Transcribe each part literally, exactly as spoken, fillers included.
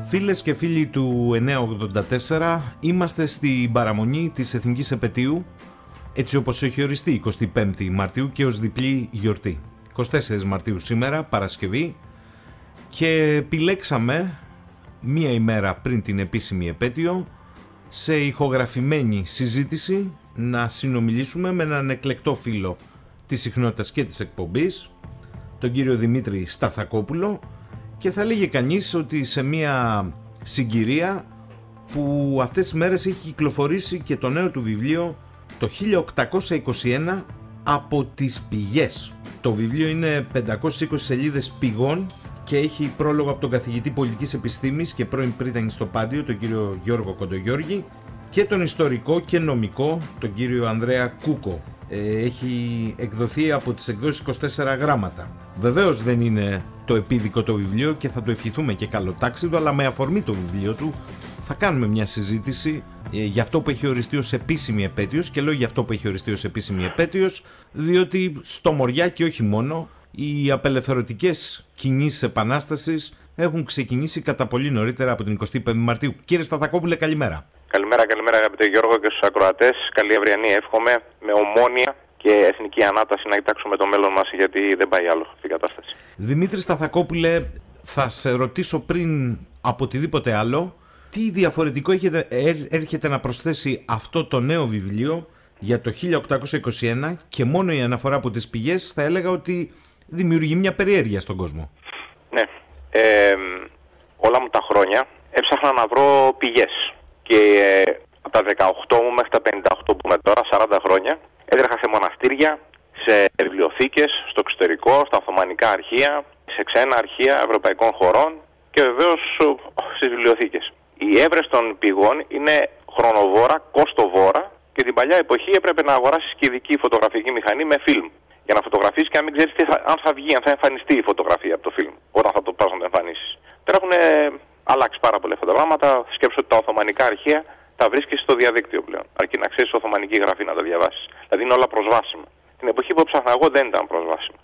Φίλες και φίλοι του εννιακόσια ογδόντα τέσσερα, είμαστε στην παραμονή της Εθνικής Επετείου, έτσι όπως έχει οριστεί εικοστή πέμπτη Μαρτίου και ως διπλή γιορτή. εικοστή τέταρτη Μαρτίου σήμερα, Παρασκευή, και επιλέξαμε μία ημέρα πριν την επίσημη επέτειο, σε ηχογραφημένη συζήτηση, να συνομιλήσουμε με έναν εκλεκτό φίλο της συχνότητας και της εκπομπής, τον κύριο Δημήτρη Σταθακόπουλο, και θα λέγει κανείς ότι σε μια συγκυρία που αυτές τις μέρες έχει κυκλοφορήσει και το νέο του βιβλίο, το χίλια οκτακόσια είκοσι ένα, από τις πηγές. Το βιβλίο είναι πεντακόσιες είκοσι σελίδες πηγών και έχει πρόλογο από τον καθηγητή πολιτικής επιστήμης και πρώην πρίτανη στο Πάντιο, τον κύριο Γιώργο Κοντογιώργη, και τον ιστορικό και νομικό, τον κύριο Ανδρέα Κούκο. Έχει εκδοθεί από τις εκδόσεις είκοσι τέσσερα γράμματα. Βεβαίως δεν είναι το επίδικο το βιβλίο και θα το ευχηθούμε και καλοτάξιδο, αλλά με αφορμή το βιβλίο του θα κάνουμε μια συζήτηση για αυτό που έχει οριστεί ως επίσημη επέτειος, και λέω για αυτό που έχει οριστεί ως επίσημη επέτειος διότι στο Μοριά και όχι μόνο οι απελευθερωτικές κινήσεις επανάστασης έχουν ξεκινήσει κατά πολύ νωρίτερα από την εικοστή πέμπτη Μαρτίου. Κύριε Σταθακόπουλε, καλημέρα. Καλημέρα, καλημέρα αγαπητέ Γιώργο και στους ακροατές. Καλή αυριανή εύχομαι, με ομόνοια και εθνική ανάταση να κοιτάξουμε το μέλλον μας, γιατί δεν πάει άλλο αυτή η κατάσταση. Δημήτρη Σταθακόπουλε, θα σε ρωτήσω πριν από οτιδήποτε άλλο, τι διαφορετικό έχετε, έρχεται να προσθέσει αυτό το νέο βιβλίο για το χίλια οκτακόσια είκοσι ένα, και μόνο η αναφορά από τις πηγές θα έλεγα ότι δημιουργεί μια περιέργεια στον κόσμο. Ναι, ε, όλα μου τα χρόνια έψαχνα να βρω πηγές. Και ε, από τα δεκαοκτώ μου μέχρι τα πενήντα οκτώ που είμαι τώρα, σαράντα χρόνια, έτρεχα σε μοναστήρια, σε βιβλιοθήκες, στο εξωτερικό, στα Οθωμανικά αρχεία, σε ξένα αρχεία ευρωπαϊκών χωρών και βεβαίως στις βιβλιοθήκες. Η έβρεση των πηγών είναι χρονοβόρα, κόστοβόρα, και την παλιά εποχή έπρεπε να αγοράσεις και ειδική φωτογραφική μηχανή με φιλμ. Για να φωτογραφίσεις και να μην ξέρεις τι θα, αν θα βγει, αν θα εμφανιστεί η φωτογραφία από το φιλμ, όταν θα το πας να το εμφανίσεις. Τώρα έχουν αλλάξει πάρα πολλά αυτά τα πράγματα. Σκέψου ότι τα Οθωμανικά αρχεία τα βρίσκεις στο διαδίκτυο πλέον. Αρκεί να ξέρεις Οθωμανική γραφή να τα διαβάσεις. Δηλαδή είναι όλα προσβάσιμα. Την εποχή που έψαχνα εγώ δεν ήταν προσβάσιμα.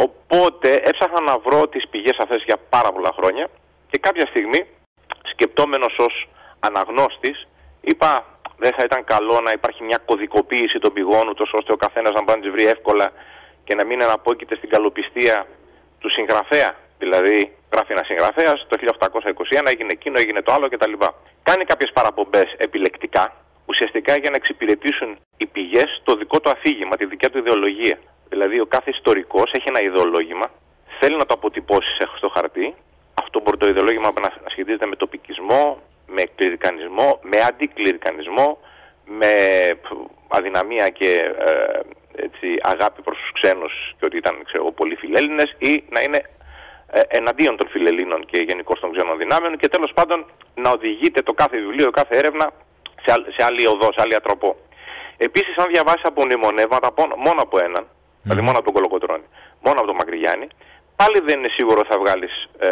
Οπότε έψαχνα να βρω τις πηγές αυτές για πάρα πολλά χρόνια και κάποια στιγμή, σκεπτόμενος ως αναγνώστης, είπα δεν θα ήταν καλό να υπάρχει μια κωδικοποίηση των πηγών, ούτως ώστε ο καθένας να μπορεί να τις βρει εύκολα και να μην αναπόκειται στην καλοπιστία του συγγραφέα. Δηλαδή, γράφει ένα συγγραφέα, το χίλια οκτακόσια είκοσι ένα έγινε εκείνο, έγινε το άλλο κτλ. Κάνει κάποιες παραπομπές επιλεκτικά, ουσιαστικά για να εξυπηρετήσουν οι πηγές το δικό του αφήγημα, τη δικιά του ιδεολογία. Δηλαδή, ο κάθε ιστορικός έχει ένα ιδεολόγημα, θέλει να το αποτυπώσει στο χαρτί. Αυτό μπορεί το ιδεολόγημα να σχετίζεται με τοπικισμό, με κληρικανισμό, με αντικληρικανισμό, με αδυναμία και ε, έτσι, αγάπη προς τους ξένους και ότι ήταν ξέρω, πολύ φιλέλληνες, ή να είναι εναντίον των φιλελλήνων και γενικώς των ξένων δυνάμεων, και τέλος πάντων να οδηγείται το κάθε βιβλίο, κάθε έρευνα σε, άλλη, σε άλλη οδό, σε άλλη ατροπό. Επίσης, αν διαβάσεις από μνημονεύματα μόνο από έναν, mm. δηλαδή μόνο από τον Κολοκοτρώνη, μόνο από τον Μακρυγιάννη, πάλι δεν είναι σίγουρο θα βγάλεις ε,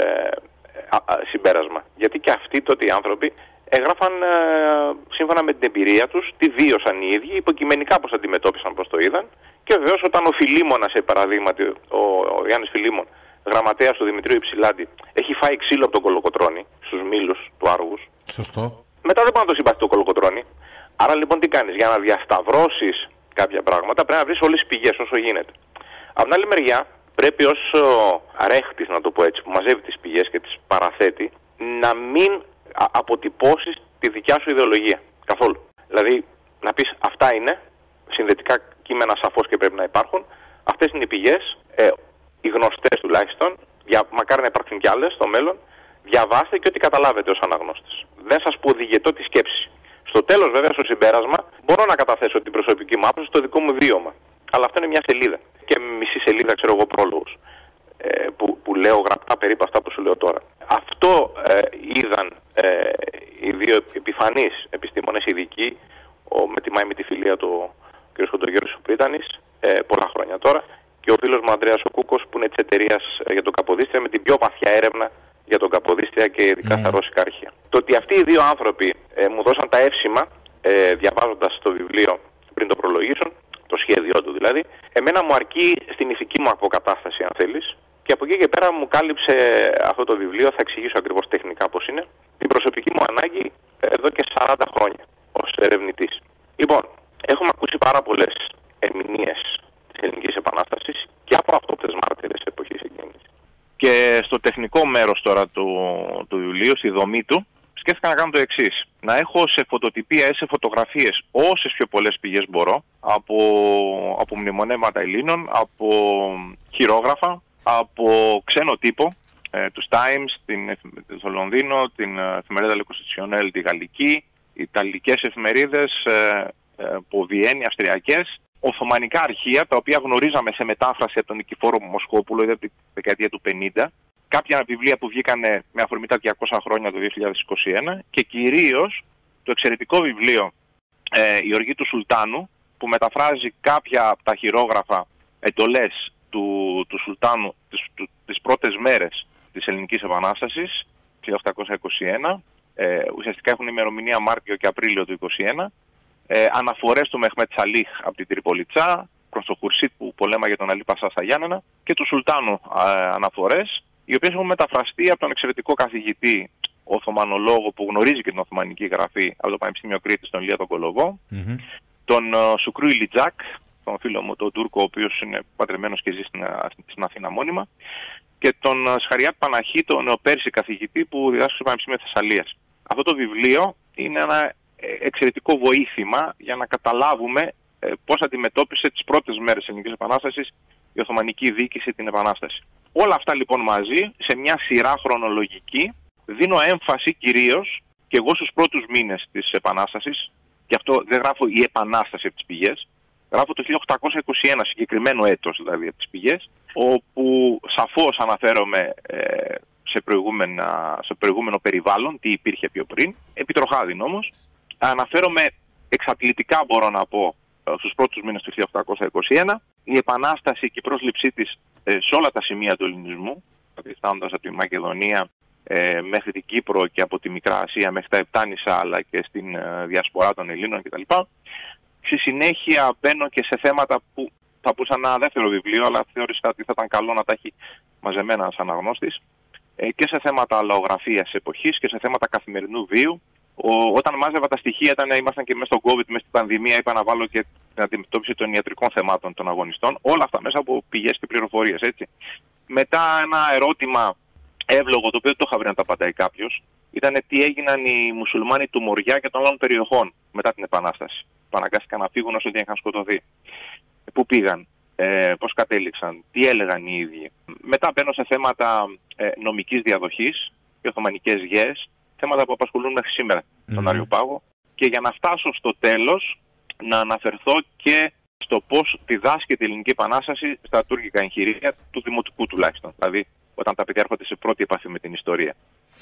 α, α, συμπέρασμα. Γιατί και αυτοί τότε οι άνθρωποι έγραφαν ε, σύμφωνα με την εμπειρία τους, τι βίωσαν οι ίδιοι, υποκειμενικά πώς αντιμετώπισαν, πώς το είδαν, και βεβαίως όταν ο Φιλίμωνας, σε παραδείγματι, ο, ο Γιάννης Φιλίμων, γραμματέας του Δημητρίου Υψηλάντη, έχει φάει ξύλο από τον Κολοκοτρώνη στους μήλους του Άργους. Σωστό. Μετά δεν μπορεί να το συμπαθεί το Κολοκοτρώνη. Άρα λοιπόν τι κάνεις, για να διασταυρώσεις κάποια πράγματα πρέπει να βρεις όλες τις πηγές όσο γίνεται. Από την άλλη μεριά πρέπει ως ρέχτης, να το πω έτσι, που μαζεύει τις πηγές και τις παραθέτει, να μην αποτυπώσεις τη δικιά σου ιδεολογία καθόλου. Δηλαδή να πεις αυτά είναι, συνδετικά κείμενα σαφώς και πρέπει να υπάρχουν, αυτές είναι οι πηγές, ε, οι γνωστές τουλάχιστον, για, μακάρι να υπάρχουν κι άλλες στο μέλλον, διαβάστε και ό,τι καταλάβετε ως αναγνώστες. Δεν σας πω οδηγετώ τη σκέψη. Στο τέλος, βέβαια, στο συμπέρασμα, μπορώ να καταθέσω την προσωπική μου άποψη, το δικό μου βίωμα. Αλλά αυτό είναι μια σελίδα. Και μισή σελίδα, ξέρω εγώ, πρόλογος. Ε, που, που λέω γραπτά περίπου αυτά που σου λέω τώρα. Αυτό ε, είδαν ε, οι δύο επιφανείς επιστήμονες ειδικοί, ο, με τη Μάη με τη φιλία του κ. Κοντογιώργης ο Πρίτανης, ε, πολλά χρόνια τώρα, και ο φίλος μου Ανδρέας ο Κούκος, που είναι της εταιρείας για τον Καποδίστρια, με την πιο βαθιά έρευνα για τον Καποδίστρια και ειδικά mm. στα ρώσικα αρχεία. Το ότι αυτοί οι δύο άνθρωποι ε, μου δώσαν τα εύσημα, ε, διαβάζοντας το βιβλίο πριν το προλογίσουν, το σχέδιό του δηλαδή, εμένα μου αρκεί στην ηθική μου αποκατάσταση, αν θέλεις, και από εκεί και πέρα μου κάλυψε αυτό το βιβλίο, θα εξηγήσω ακριβώς τεχνικά πώς είναι, την προσωπική μου ανάγκη εδώ και σαράντα χρόνια ως ερευνητής. Λοιπόν, έχουμε ακούσει πάρα πολλές ερμηνείες της Ελληνικής Επανάστασης και από αυτόπτες μάρτυρες εποχής εκείνης. Και στο τεχνικό μέρος τώρα του, του βιβλίου, στη δομή του, σκέφτηκα να κάνω το εξής. Να έχω σε φωτοτυπία ή σε φωτογραφίες όσες πιο πολλές πηγές μπορώ, από, από μνημονεύματα Ελλήνων, από χειρόγραφα, από ξένο τύπο, ε, τους Times, την, το Λονδίνο, την εφημερίδα Le Constitutionnel, τη γαλλική, ιταλικές εφημερίδες, ε, ε, από Βιέννη, αυστριακές, οθωμανικά αρχεία, τα οποία γνωρίζαμε σε μετάφραση από τον Νικηφόρο Μοσχόπουλο ήδη από τη δεκαετία του πενήντα, κάποια βιβλία που βγήκαν με αφορμή τα διακόσια χρόνια το δύο χιλιάδες είκοσι ένα και κυρίως το εξαιρετικό βιβλίο ε, «Η Οργή του Σουλτάνου», που μεταφράζει κάποια από τα χειρόγραφα εντολές του, του Σουλτάνου τις, του, τις πρώτες μέρες της Ελληνικής Επανάστασης, χίλια οκτακόσια είκοσι ένα, ε, ουσιαστικά έχουν ημερομηνία Μάρτιο και Απρίλιο του είκοσι ένα, ε, αναφορές του Μεχμέτ Σαλίχ από την Τριπολιτσά, προς το Χουρσίτ που πολέμαγε τον Αλή Πασά στα Γιάννενα, και του Σουλτάνου ε, αναφορές, οι οποίες έχουν μεταφραστεί από τον εξαιρετικό καθηγητή Οθωμανολόγο που γνωρίζει και την Οθωμανική γραφή από το Πανεπιστήμιο Κρήτης, τον Ηλία τον Κολοβό, mm-hmm. τον uh, Σουκρού Ηλιτζάκ, τον φίλο μου τον Τούρκο, ο οποίος είναι πατρεμένος και ζει στην, στην Αθήνα μόνιμα, και τον uh, Σχαριάτ Παναχή, τον νεοπέρσι καθηγητή που διδάσκει στο Πανεπιστήμιο Θεσσαλίας. Αυτό το βιβλίο είναι ένα εξαιρετικό βοήθημα για να καταλάβουμε ε, πώς αντιμετώπισε τις πρώτες μέρες της Ελληνικής Επανάστασης η Οθωμανική διοίκηση την Επανάσταση. Όλα αυτά λοιπόν μαζί, σε μια σειρά χρονολογική, δίνω έμφαση κυρίως και εγώ στους πρώτους μήνες της Επανάστασης, και αυτό δεν γράφω η Επανάσταση από τις πηγές, γράφω το χίλια οκτακόσια είκοσι ένα, συγκεκριμένο έτος δηλαδή από τις πηγές, όπου σαφώς αναφέρομαι ε, σε, σε προηγούμενο περιβάλλον, τι υπήρχε πιο πριν, επιτροχάδιν όμως, αναφέρομαι εξατλητικά μπορώ να πω στους πρώτους μήνες του χίλια οκτακόσια είκοσι ένα, η Επανάσταση και η πρόσληψή της ε, σε όλα τα σημεία του ελληνισμού, δηλαδή φτάνοντας από τη Μακεδονία ε, μέχρι την Κύπρο και από τη Μικρά Ασία μέχρι τα Επτάνησα, αλλά και στην ε, διασπορά των Ελλήνων κτλ. Στη συνέχεια μπαίνω και σε θέματα που θα πούσα ένα δεύτερο βιβλίο, αλλά θεώρησα ότι θα ήταν καλό να τα έχει μαζεμένα ένας αναγνώστης, ε, και σε θέματα λαογραφίας εποχής και σε θέματα καθημερινού βίου. Ο, όταν μάζευα τα στοιχεία, ήταν, ήμασταν και μέσα στον COVID, μέσα στην πανδημία, είπα να βάλω και την αντιμετώπιση των ιατρικών θεμάτων των αγωνιστών. Όλα αυτά μέσα από πηγές και πληροφορίες, έτσι. Μετά ένα ερώτημα εύλογο, το οποίο δεν το είχα βρει να τα απαντάει κάποιος, ήταν τι έγιναν οι μουσουλμάνοι του Μοριά και των άλλων περιοχών μετά την Επανάσταση. Που αναγκάστηκαν να φύγουν όσο ότι είχαν σκοτωθεί. Πού πήγαν, ε, πώς κατέληξαν, τι έλεγαν οι ίδιοι. Μετά μπαίνω σε θέματα ε, νομικής διαδοχής και οθωμανικές γέες. Θέματα που απασχολούν μέχρι σήμερα τον mm. Αριοπάγο, και για να φτάσω στο τέλος να αναφερθώ και στο πώς διδάσκεται η Ελληνική Επανάσταση στα τουρκικά εγχειρίδια του δημοτικού τουλάχιστον. Δηλαδή όταν τα παιδιά έρχονται σε πρώτη επαφή με την ιστορία,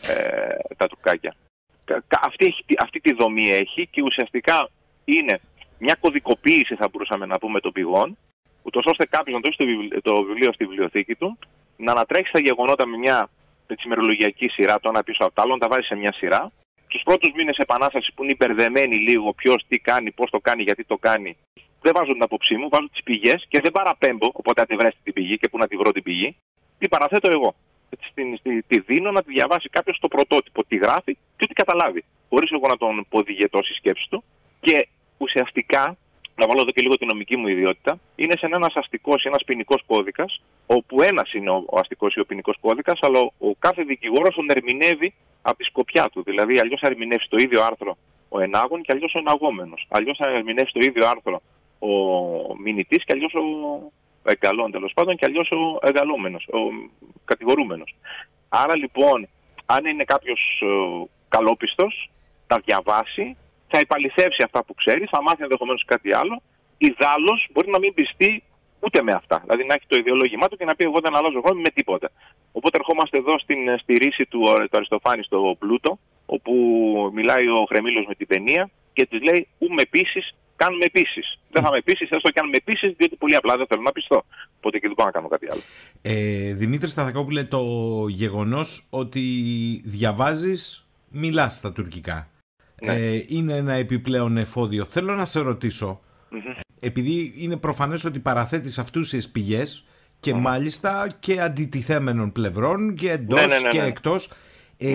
ε, τα τουρκάκια. Αυτή, αυτή τη δομή έχει και ουσιαστικά είναι μια κωδικοποίηση, θα μπορούσαμε να πούμε, των πηγών, ούτως ώστε κάποιος να το έχει το βιβλίο, το βιβλίο στη βιβλιοθήκη του, να ανατρέξει τα γεγονότα με μια με τη ημερολογιακή σειρά, το ένα πίσω από το άλλο, να τα βάζει σε μια σειρά. Τους πρώτους μήνες Επανάσταση που είναι υπερδεμένοι λίγο ποιος τι κάνει, πώς το κάνει, γιατί το κάνει, δεν βάζω την άποψή μου, βάζω τις πηγές και δεν παραπέμπω, οπότε αν τη βρέσετε την πηγή και πού να τη βρω την πηγή, την παραθέτω εγώ. Τη, τη, τη δίνω να τη διαβάσει κάποιος το πρωτότυπο, τι γράφει και ό,τι καταλάβει, χωρίς εγώ να τον ποδηγετώ στη σκέψη του. Και ουσιαστικά, να βάλω εδώ και λίγο τη νομική μου ιδιότητα, είναι σε ένας αστικός ή ένας ποινικός κώδικας, όπου ένας είναι ο αστικός ή ο ποινικός κώδικας, αλλά ο, ο κάθε δικηγόρος τον ερμηνεύει από τη σκοπιά του. Δηλαδή, αλλιώς θα ερμηνεύσει το ίδιο άρθρο ο ενάγων και αλλιώς ο εναγόμενος. Αλλιώς θα ερμηνεύσει το ίδιο άρθρο ο μηνυτής και αλλιώς ο εγκαλών, τέλος πάντων, και αλλιώς ο εγκαλόμενος, ο κατηγορούμενος. Άρα λοιπόν, αν είναι κάποιος ε, καλόπιστος, θα διαβάσει, θα επαληθεύσει αυτά που ξέρει, θα μάθει ενδεχομένως κάτι άλλο. Ιδάλλως μπορεί να μην πιστεί ούτε με αυτά. Δηλαδή να έχει το ιδεολόγημά του και να πει: εγώ δεν αλλάζω γνώμη με τίποτα. Οπότε ερχόμαστε εδώ στην, στη ρίση του, του Αριστοφάνη στο Πλούτο, όπου μιλάει ο Χρεμίλος με την παινία και της λέει: ου με πείσεις, κάνουμε πείσεις. Δεν θα με πείσεις, έστω και αν με πείσεις, διότι πολύ απλά δεν θέλω να πιστώ. Οπότε και δεν πάω να κάνω κάτι άλλο. Ε, Δημήτρη Σταθακόπουλε, το γεγονός ότι διαβάζεις, μιλάς στα τουρκικά. Ναι. Ε, είναι ένα επιπλέον εφόδιο. Θέλω να σε ρωτήσω, mm-hmm. επειδή είναι προφανές ότι παραθέτεις αυτούσιες πηγές και mm-hmm. μάλιστα και αντιτιθέμενων πλευρών και εντός ναι, ναι, ναι, ναι. και εκτός, ε, ναι, ναι.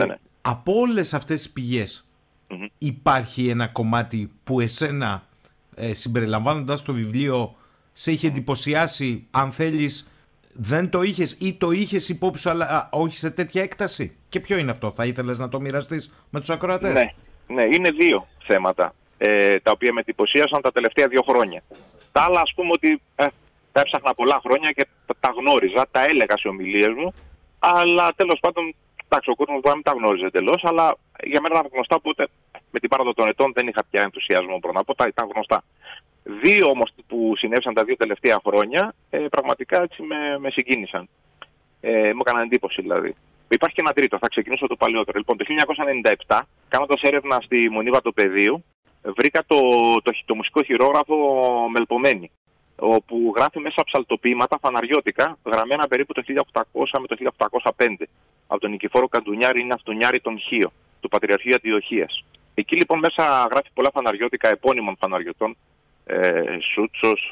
Από όλες αυτές τις πηγές mm-hmm. υπάρχει ένα κομμάτι που εσένα, ε, συμπεριλαμβάνοντας το βιβλίο, σε είχε εντυπωσιάσει, αν θέλεις, δεν το είχες ή το είχες υπόψη αλλά α, όχι σε τέτοια έκταση? Και ποιο είναι αυτό, θα ήθελες να το μοιραστείς με τους ακροατές? Ναι, ναι, είναι δύο θέματα ε, τα οποία με εντυπωσίασαν τα τελευταία δύο χρόνια. Τα άλλα, ας πούμε ότι ε, τα έψαχνα πολλά χρόνια και τα, τα γνώριζα, τα έλεγα σε ομιλίες μου, αλλά τέλος πάντων, εντάξει, ο κόσμος μπορεί να μην τα γνώριζε εντελώς, αλλά για μένα ήταν γνωστά, οπότε με την πάροδο των ετών δεν είχα πια ενθουσιασμό πρώτα απ' όλα, ήταν γνωστά. Δύο όμως που συνέβησαν τα δύο τελευταία χρόνια, ε, πραγματικά έτσι με, με συγκίνησαν. Ε, μου έκαναν εντύπωση δηλαδή. Υπάρχει και ένα τρίτο, θα ξεκινήσω το παλαιότερο. Λοιπόν, το χίλια εννιακόσια ενενήντα επτά, κάνοντας έρευνα στη Μονή Βατοπεδίου, βρήκα το, το, το μουσικό χειρόγραφο Μελπομένη, όπου γράφει μέσα ψαλτοποιήματα φαναριώτικα, γραμμένα περίπου το χίλια οκτακόσια με το χίλια οκτακόσια πέντε, από τον Νικηφόρο Καντουνιάρη ή Ναυτουνιάρη τον Χίο, του Πατριαρχείου Αντιοχίας. Εκεί λοιπόν μέσα γράφει πολλά φαναριώτικα επώνυμων φαναριωτών, ε, Σούτσος,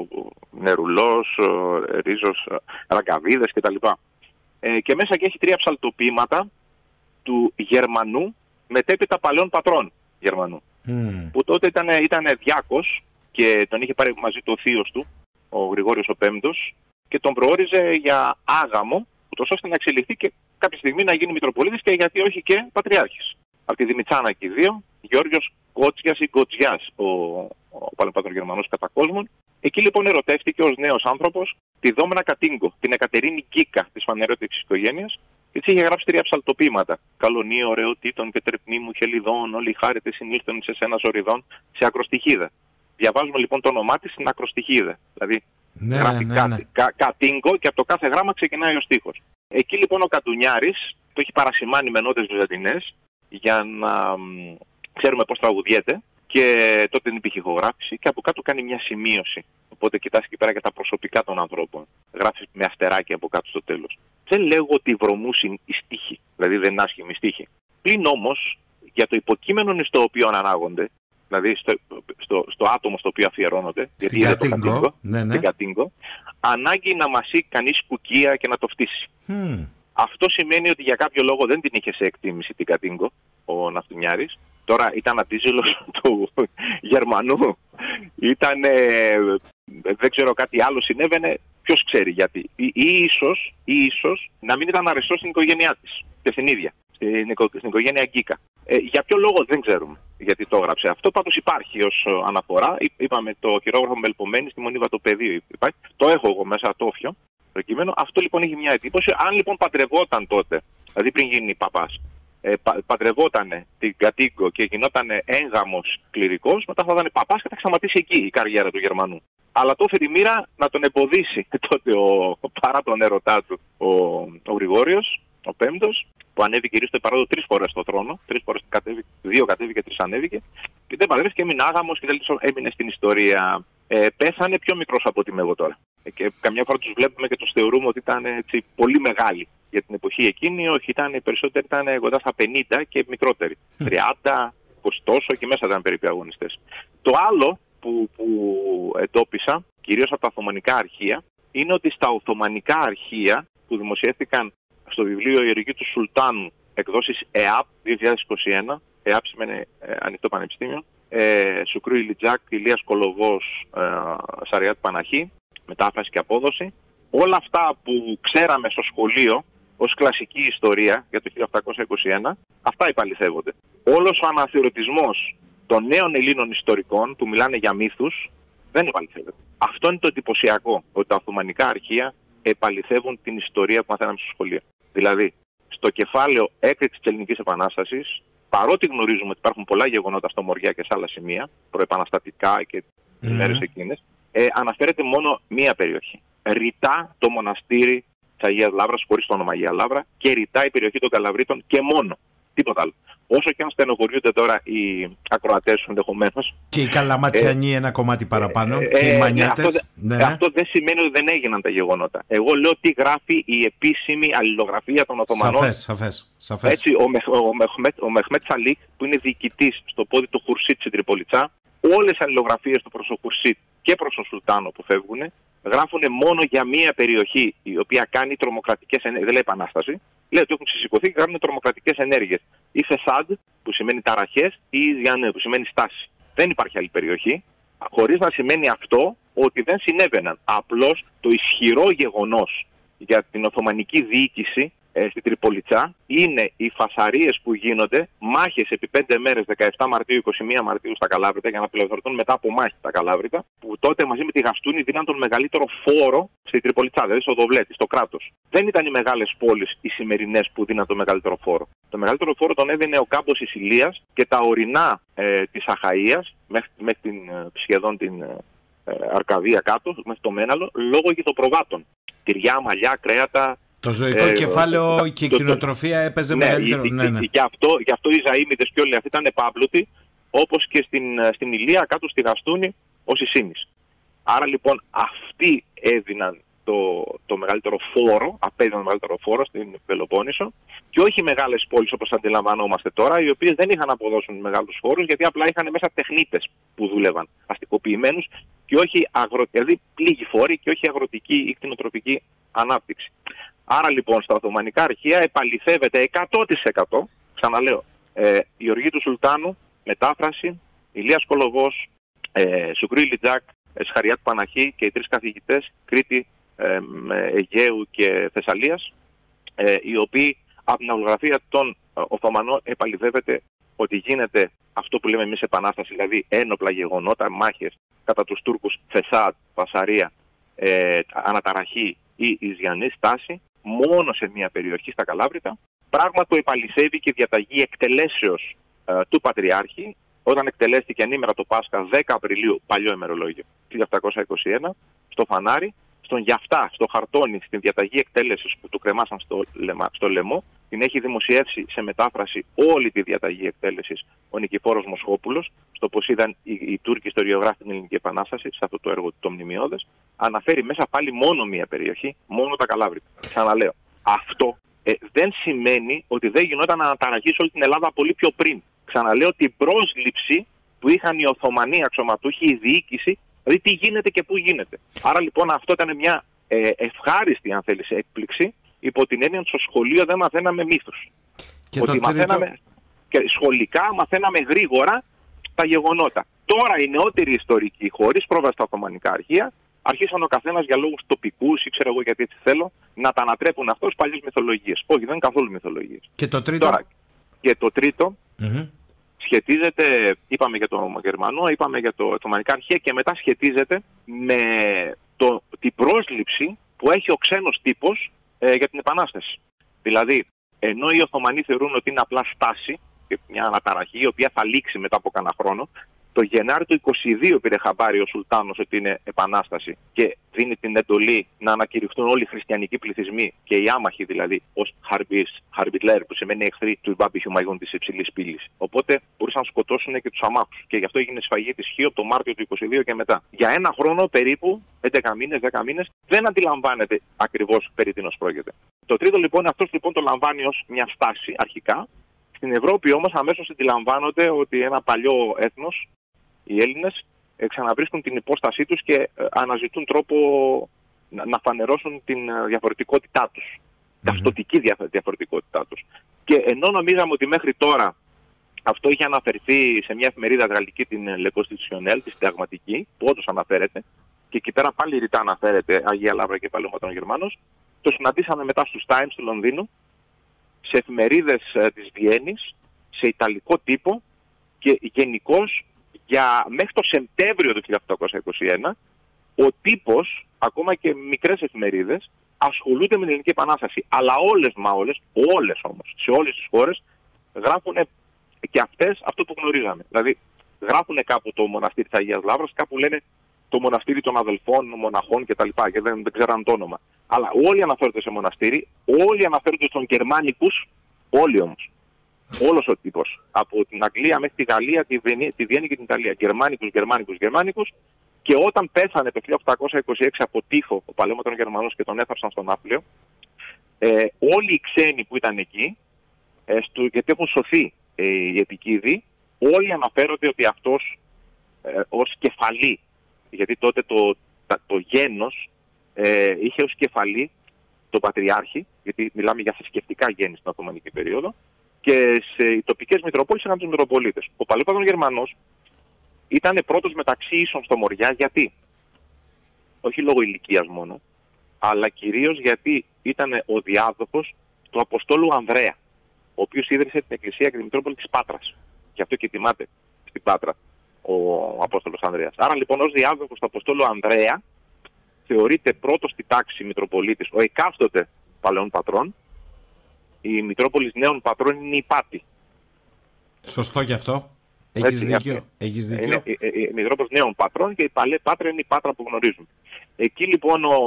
Νερουλός, Ρίζος, Ραγκαβίδες κτλ. Ε, και μέσα και έχει τρία ψαλτοποιήματα του Γερμανού μετέπειτα παλαιών πατρών Γερμανού. Mm. Που τότε ήταν, ήταν διάκος και τον είχε πάρει μαζί του ο θείος του, ο Γρηγόριος ο Πέμπτος, και τον προόριζε για άγαμο, ούτως ώστε να εξελιχθεί και κάποια στιγμή να γίνει Μητροπολίτης και γιατί όχι και Πατριάρχης. Από τη Δημητσάνα και οι δύο, Γεώργιος Κότσιας ή Κοτσιάς, ο, ο παλαιοπάτρων Γερμανός κατά κόσμον. Εκεί λοιπόν ερωτεύτηκε ως νέος άνθρωπος τη Δόμνα Κατίνγκο, την Εκατερίνη Γκίκα της φανερώτικης οικογένειας, και της είχε γράψει τρία ψαλτοποιήματα. Καλονί, ωραιοτήτων και τρεπνίμου χελιδών, όλοι οι χάριτες συνήλθον σε σένα ζωριδών, σε ακροστιχίδα. Διαβάζουμε λοιπόν το όνομά της στην ακροστιχίδα. Δηλαδή ναι, γράφει ναι, ναι. Κα, Κατίνγκο και από το κάθε γράμμα ξεκινάει ο στίχος. Εκεί λοιπόν ο Κατουνιάρης το έχει παρασημάνει με νότες βυζαντινές για να μ, ξέρουμε πώς τραγουδιέται, και τότε δεν υπήρχε ηχογράφηση, και από κάτω κάνει μια σημείωση. Οπότε κοιτάς εκεί πέρα και τα προσωπικά των ανθρώπων. Γράφει με αστεράκι από κάτω στο τέλος. Δεν λέγω ότι βρωμούσιν οι στίχοι, δηλαδή δεν είναι άσχημοι στίχοι. Πλην όμως για το υποκείμενο στο οποίο ανάγονται, δηλαδή στο, στο, στο άτομο στο οποίο αφιερώνονται, στην γιατί Κατίνγκο, ναι, ναι. Κατίνγκο, ανάγκη να μασεί κανείς κουκία και να το φτύσει. Mm. Αυτό σημαίνει ότι για κάποιο λόγο δεν την είχε σε εκτίμηση την Κατίνγκο, ο Ναυτουνιάρης. Τώρα ήταν αντίζηλος του Γερμανού, ήταν, ε, δεν ξέρω, κάτι άλλο συνέβαινε, ποιος ξέρει γιατί. Ή, ή, ίσως, ή ίσως να μην ήταν αρεστός στην οικογένειά της και στην ίδια, στην, οικο, στην οικογένεια Γκίκα. Ε, για ποιο λόγο δεν ξέρουμε γιατί το έγραψε αυτό, πάντως υπάρχει ως αναφορά. Είπαμε το χειρόγραφο Μελπομένη στη Μονή Βατοπεδίου, υπάρχει. Το έχω εγώ μέσα το όφιο, το κείμενο. Αυτό λοιπόν έχει μια εντύπωση. Αν λοιπόν παντρευόταν τότε, δηλαδή πριν γίνει παπάς, Ε, πα, παντρευότανε την Κατίνγκο και γινότανε έγγαμος κληρικός, μετά θα ήταν παπάς και θα σταματήσει εκεί η καριέρα του Γερμανού. Αλλά το έφερε η μοίρα να τον εμποδίσει τότε ο, παρά τον έρωτά του ο, ο Γρηγόριος, ο Πέμπτος, που ανέβηκε γύρω στο παράδο τρεις φορές στο θρόνο, τρεις φορές κατέβηκε, δύο κατέβηκε, τρεις ανέβηκε, και δεν παντρεύτηκε, έμεινε άγαμος και τέλος έμεινε στην ιστορία. Ε, πέθανε πιο μικρός από ότι είμαι εγώ τώρα. Ε, και καμιά φορά τους βλέπουμε και τους θεωρούμε ότι ήταν έτσι, πολύ μεγάλοι. Για την εποχή εκείνη, όχι, ήταν, οι περισσότεροι ήταν κοντά στα πενήντα και μικρότεροι. Mm. τριάντα, είκοσι τόσο και μέσα ήταν περίπου αγωνιστές. Το άλλο που, που εντόπισα, κυρίως από τα Οθωμανικά αρχεία, είναι ότι στα Οθωμανικά αρχεία που δημοσιεύτηκαν στο βιβλίο «Η του Σουλτάνου», εκδόσεις ΕΑΠ δύο χιλιάδες είκοσι ένα, ΕΑΠ σημαίνει ε, Ανοιχτό Πανεπιστήμιο, ε, Σουκρού Ηλιτζάκ, Ηλίας Κολοβός, ε, Σαριάτ Παναχή, μετάφραση και απόδοση. Όλα αυτά που ξέραμε στο σχολείο ως κλασική ιστορία για το χίλια οκτακόσια είκοσι ένα, αυτά επαληθεύονται. Όλος ο αναθεωρητισμός των νέων Ελλήνων ιστορικών που μιλάνε για μύθους δεν επαληθεύεται. Αυτό είναι το εντυπωσιακό, ότι τα Οθωμανικά αρχεία επαληθεύουν την ιστορία που μαθαίναμε στο σχολείο. Δηλαδή, στο κεφάλαιο έκρηξη της Ελληνικής Επανάστασης, παρότι γνωρίζουμε ότι υπάρχουν πολλά γεγονότα στο Μοριά και σε άλλα σημεία, προεπαναστατικά και τις mm. μέρες εκείνες, ε, αναφέρεται μόνο μία περιοχή. Ρητά το μοναστήρι της Αγίας Λαύρας, χωρίς το όνομα Αγία Λαύρα, και ρητά η περιοχή των Καλαβρίτων και μόνο. Τίποτα άλλο. Όσο και αν στενοχωριούνται τώρα οι ακροατές σου ενδεχομένως. Και οι Καλαματιανοί ε, ένα κομμάτι παραπάνω. Ε, και οι Μανιάτες. Αυτό, ναι. αυτό δεν σημαίνει ότι δεν έγιναν τα γεγονότα. Εγώ λέω τι γράφει η επίσημη αλληλογραφία των Οθωμανών. Σαφές, σαφές, σαφές. Έτσι, ο, Μεχ, ο, Μεχμέτ, ο Μεχμέτ Σαλίκ, που είναι διοικητής στο πόδι του Χουρσίτ στην Τριπολιτσά, όλες οι αλληλογραφίες του προς τον Χουρσίτ και προς τον Σουλτάνο που φεύγουν, γράφουν μόνο για μία περιοχή η οποία κάνει τρομοκρατικές ενέργειες. Δεν λέει επανάσταση. Λέει ότι έχουν συσσηκωθεί και κάνουν τρομοκρατικές ενέργειες. ή Φεσάντ, που σημαίνει ταραχές, ή Ιζιανέ, που σημαίνει στάση. Δεν υπάρχει άλλη περιοχή, χωρίς να σημαίνει αυτό ότι δεν συνέβαιναν. Απλώς το ισχυρό γεγονός για την Οθωμανική διοίκηση ε, στη Τριπολιτσά είναι οι φασαρίες που γίνονται, μάχες επί πέντε μέρες, δεκαεπτά Μαρτίου, είκοσι μία Μαρτίου στα Καλάβρητα, για να απελευθερωθούν μετά από μάχη τα Καλάβρητα, που τότε μαζί με τη Γαστούνη δίναν τον μεγαλύτερο φόρο στη Τριπολιτσά, δηλαδή στο Δοβλέτη, στο κράτος. Δεν ήταν οι μεγάλες πόλεις οι σημερινές που δίναν τον μεγαλύτερο φόρο. Το μεγαλύτερο φόρο τον έδινε ο κάμπος της Ηλίας και τα ορεινά ε, της Αχαΐας, μέχρι, μέχρι την, σχεδόν την ε, Αρκαδία κάτω, μέχρι το Μέναλο, λόγω γητοπροβάτων. Τυριά, μαλλιά, κρέατα. Το ζωικό ε, κεφάλαιο το, και η κτηνοτροφία έπαιζε ναι, μεγαλύτερο. Ναι, ναι. Γι' αυτό, γι' αυτό οι Ζαΐμιδες και όλοι αυτοί ήταν επάπλωτοι, όπως και στην, στην Ηλία κάτω στη Γαστούνη ως η Σύνης. Άρα λοιπόν αυτοί έδιναν το, το μεγαλύτερο φόρο, απέδιναν το μεγαλύτερο φόρο στην Πελοπόννησο, και όχι μεγάλες πόλεις όπως αντιλαμβανόμαστε τώρα, οι οποίες δεν είχαν να αποδώσουν μεγάλους φόρους, γιατί απλά είχαν μέσα τεχνίτες που δούλευαν, αστικοποιημένους, και όχι αγρο... δηλαδή πλήγοι φόροι και όχι αγροτική ή κτηνοτροφική ανάπτυξη. Άρα λοιπόν στα Οθωμανικά αρχεία επαληθεύεται εκατό τοις εκατό, ξαναλέω, ε, η οργή του Σουλτάνου, μετάφραση, Ηλίας Κολοβός, ε, Σουκρού Ηλιτζάκ, Σχαριάτ Παναχή και οι τρεις καθηγητές Κρήτη, ε, Αιγαίου και Θεσσαλίας, ε, οι οποίοι από την αλλογραφία των Οθωμανών επαληθεύεται ότι γίνεται αυτό που λέμε εμείς επανάσταση, δηλαδή ένοπλα γεγονότα, μάχες κατά τους Τούρκους, Φεσάτ, Φασαρία, ε, αναταραχή ή Ιζιανή στάση, μόνο σε μια περιοχή στα Καλάβρητα, πράγμα που επαληθεύει και η διαταγή εκτελέσεως ε, του Πατριάρχη, όταν εκτελέστηκε ανήμερα το Πάσχα δέκα Απριλίου, παλιό ημερολόγιο, χίλια επτακόσια είκοσι ένα, στο Φανάρι, στον Γιαφτά, στο Χαρτόνι, στην διαταγή εκτέλεσης που του κρεμάσαν στο, λεμα, στο λαιμό, την έχει δημοσιεύσει σε μετάφραση όλη τη διαταγή εκτέλεσης ο Νικηφόρος Μοσχόπουλος, στο πώς είδαν οι, οι Τούρκοι ιστοριογράφοι στην Ελληνική Επανάσταση, σε αυτό το έργο το μνημειώδες, αναφέρει μέσα πάλι μόνο μία περιοχή, μόνο τα Καλάβρητα. Ξαναλέω, αυτό ε, δεν σημαίνει ότι δεν γινόταν αναταραχή σε όλη την Ελλάδα πολύ πιο πριν. Ξαναλέω την πρόσληψη που είχαν οι Οθωμανοί αξιωματούχοι, η διοίκηση, δηλαδή τι γίνεται και πού γίνεται. Άρα λοιπόν αυτό ήταν μια ε, ευχάριστη, αν θέλεις, έκπληξη, υπό την έννοια ότι στο σχολείο δεν μαθαίναμε μύθους. Και ότι το μαθαίναμε, τρίτο... και σχολικά μαθαίναμε γρήγορα τα γεγονότα. Τώρα οι νεότεροι ιστορικοί, χωρίς πρόβαση στα Οθωμανικά αρχεία, αρχίσαν ο καθένας για λόγους τοπικούς ή ξέρω εγώ γιατί έτσι θέλω, να τα ανατρέπουν αυτό ως παλιές μυθολογίες. Όχι, δεν είναι καθόλου μυθολογίες. Και το τρίτο... Τώρα, και το τρίτο mm-hmm. σχετίζεται, είπαμε για το Γερμανό, είπαμε για το Οθωμανικά αρχεία, και μετά σχετίζεται με το, την πρόσληψη που έχει ο ξένος τύπος ε, για την Επανάσταση. Δηλαδή, ενώ οι Οθωμανοί θεωρούν ότι είναι απλά στάση, μια αναταραχή η οποία θα λήξει μετά από κανένα χρόνο, το Γενάρη του είκοσι δύο πήρε χαμπάρι ο Σουλτάνος ότι είναι επανάσταση και δίνει την εντολή να ανακηρυχθούν όλοι οι χριστιανικοί πληθυσμοί και οι άμαχοι δηλαδή ως Χαρμπιτλέρ, που σημαίνει εχθροί του Μπάμπι Χιουμαγιών της υψηλής πύλης. Οπότε μπορούσαν να σκοτώσουν και τους αμάχους. Και γι' αυτό έγινε σφαγή της Χίο το Μάρτιο του είκοσι δύο και μετά. Για ένα χρόνο περίπου, έντεκα μήνες, δέκα μήνες, δεν αντιλαμβάνεται ακριβώς περί τίνος πρόκειται. Το τρίτο λοιπόν, αυτός λοιπόν το λαμβάνει ως μια στάση αρχικά. Στην Ευρώπη όμως αμέσως αντιλαμβάνονται ότι ένα παλιό έθνος, οι Έλληνες, ξαναβρίσκουν την υπόστασή τους και αναζητούν τρόπο να φανερώσουν την διαφορετικότητά τους, mm-hmm. ταυτοτική διαφορετικότητά τους. Και ενώ νομίζαμε ότι μέχρι τώρα αυτό είχε αναφερθεί σε μια εφημερίδα γαλλική, την Le Constitutionnel, τη συνταγματική, που όντως αναφέρεται, και εκεί πέρα πάλι ρητά αναφέρεται Αγία Λαύρα και Παλαιώμα των Γερμάνων, το συναντήσαμε μετά στους Times του Λονδίνου, σε εφημερίδες της Βιέννης, σε ιταλικό τύπο και γενικώς για μέχρι το Σεπτέμβριο του χίλια επτακόσια είκοσι ένα ο τύπος, ακόμα και μικρές εφημερίδες, ασχολούνται με την Ελληνική Επανάσταση. Αλλά όλες μα όλες, όλες όμως, σε όλες τις χώρες γράφουν και αυτές αυτό που γνωρίζαμε. Δηλαδή γράφουν κάπου το μοναστήρι της Αγίας Λαύρας, κάπου λένε το μοναστήρι των αδελφών, μοναχών κτλ. Και δεν, δεν ξέραν το όνομα. Αλλά όλοι αναφέρονται σε μοναστήρι, όλοι αναφέρονται στον Γερμάνικους, όλοι όμως. Όλος ο τύπος. Από την Αγγλία μέχρι τη Γαλλία, τη Βιέννη, τη Βιέννη και την Ιταλία. Γερμάνικους, Γερμάνικους, Γερμάνικους. Και όταν πέθανε το χίλια οκτακόσια είκοσι έξι από τύφο ο Παλαιώμα των Γερμανών και τον έθαψαν στον Ναύπλιο, ε, όλοι οι ξένοι που ήταν εκεί, ε, στο, γιατί έχουν σωθεί ε, οι επικίδοι, όλοι αναφέρονται ότι αυτός ε, ως κεφαλή, γιατί τότε το, το, το γένος ε, είχε ως κεφαλή τον Πατριάρχη, γιατί μιλάμε για θρησκευτικά γέννη στην Οθωμανική περίοδο, και σε, οι τοπικές Μητροπόλεις είχαν τους Μητροπολίτες. Ο Παλαιόπαδρος Γερμανός ήταν πρώτος μεταξύ ίσων στο Μοριά, γιατί? Όχι λόγω ηλικίας μόνο, αλλά κυρίως γιατί ήταν ο διάδοχος του Αποστόλου Ανδρέα, ο οποίος ίδρυσε την Εκκλησία και τη Μητρόπολη της Πάτρας. Γι' αυτό και τιμάται στην Πάτρα ο Απόστολος Ανδρέας. Άρα λοιπόν ως διάδοχος του Αποστόλου Ανδρέα θεωρείται πρώτος στη τάξη Μητροπολίτης ο εκάστοτε παλαιών πατρών. Η Μητρόπολης Νέων Πατρών είναι η Πάτη. Σωστό και αυτό. Έχεις δίκιο. Έχεις δίκιο. Είναι η, η, η Μητρόπολης Νέων Πατρών και η Παλαιά Πάτρα είναι η Πάτρα που γνωρίζουμε. Εκεί λοιπόν ο,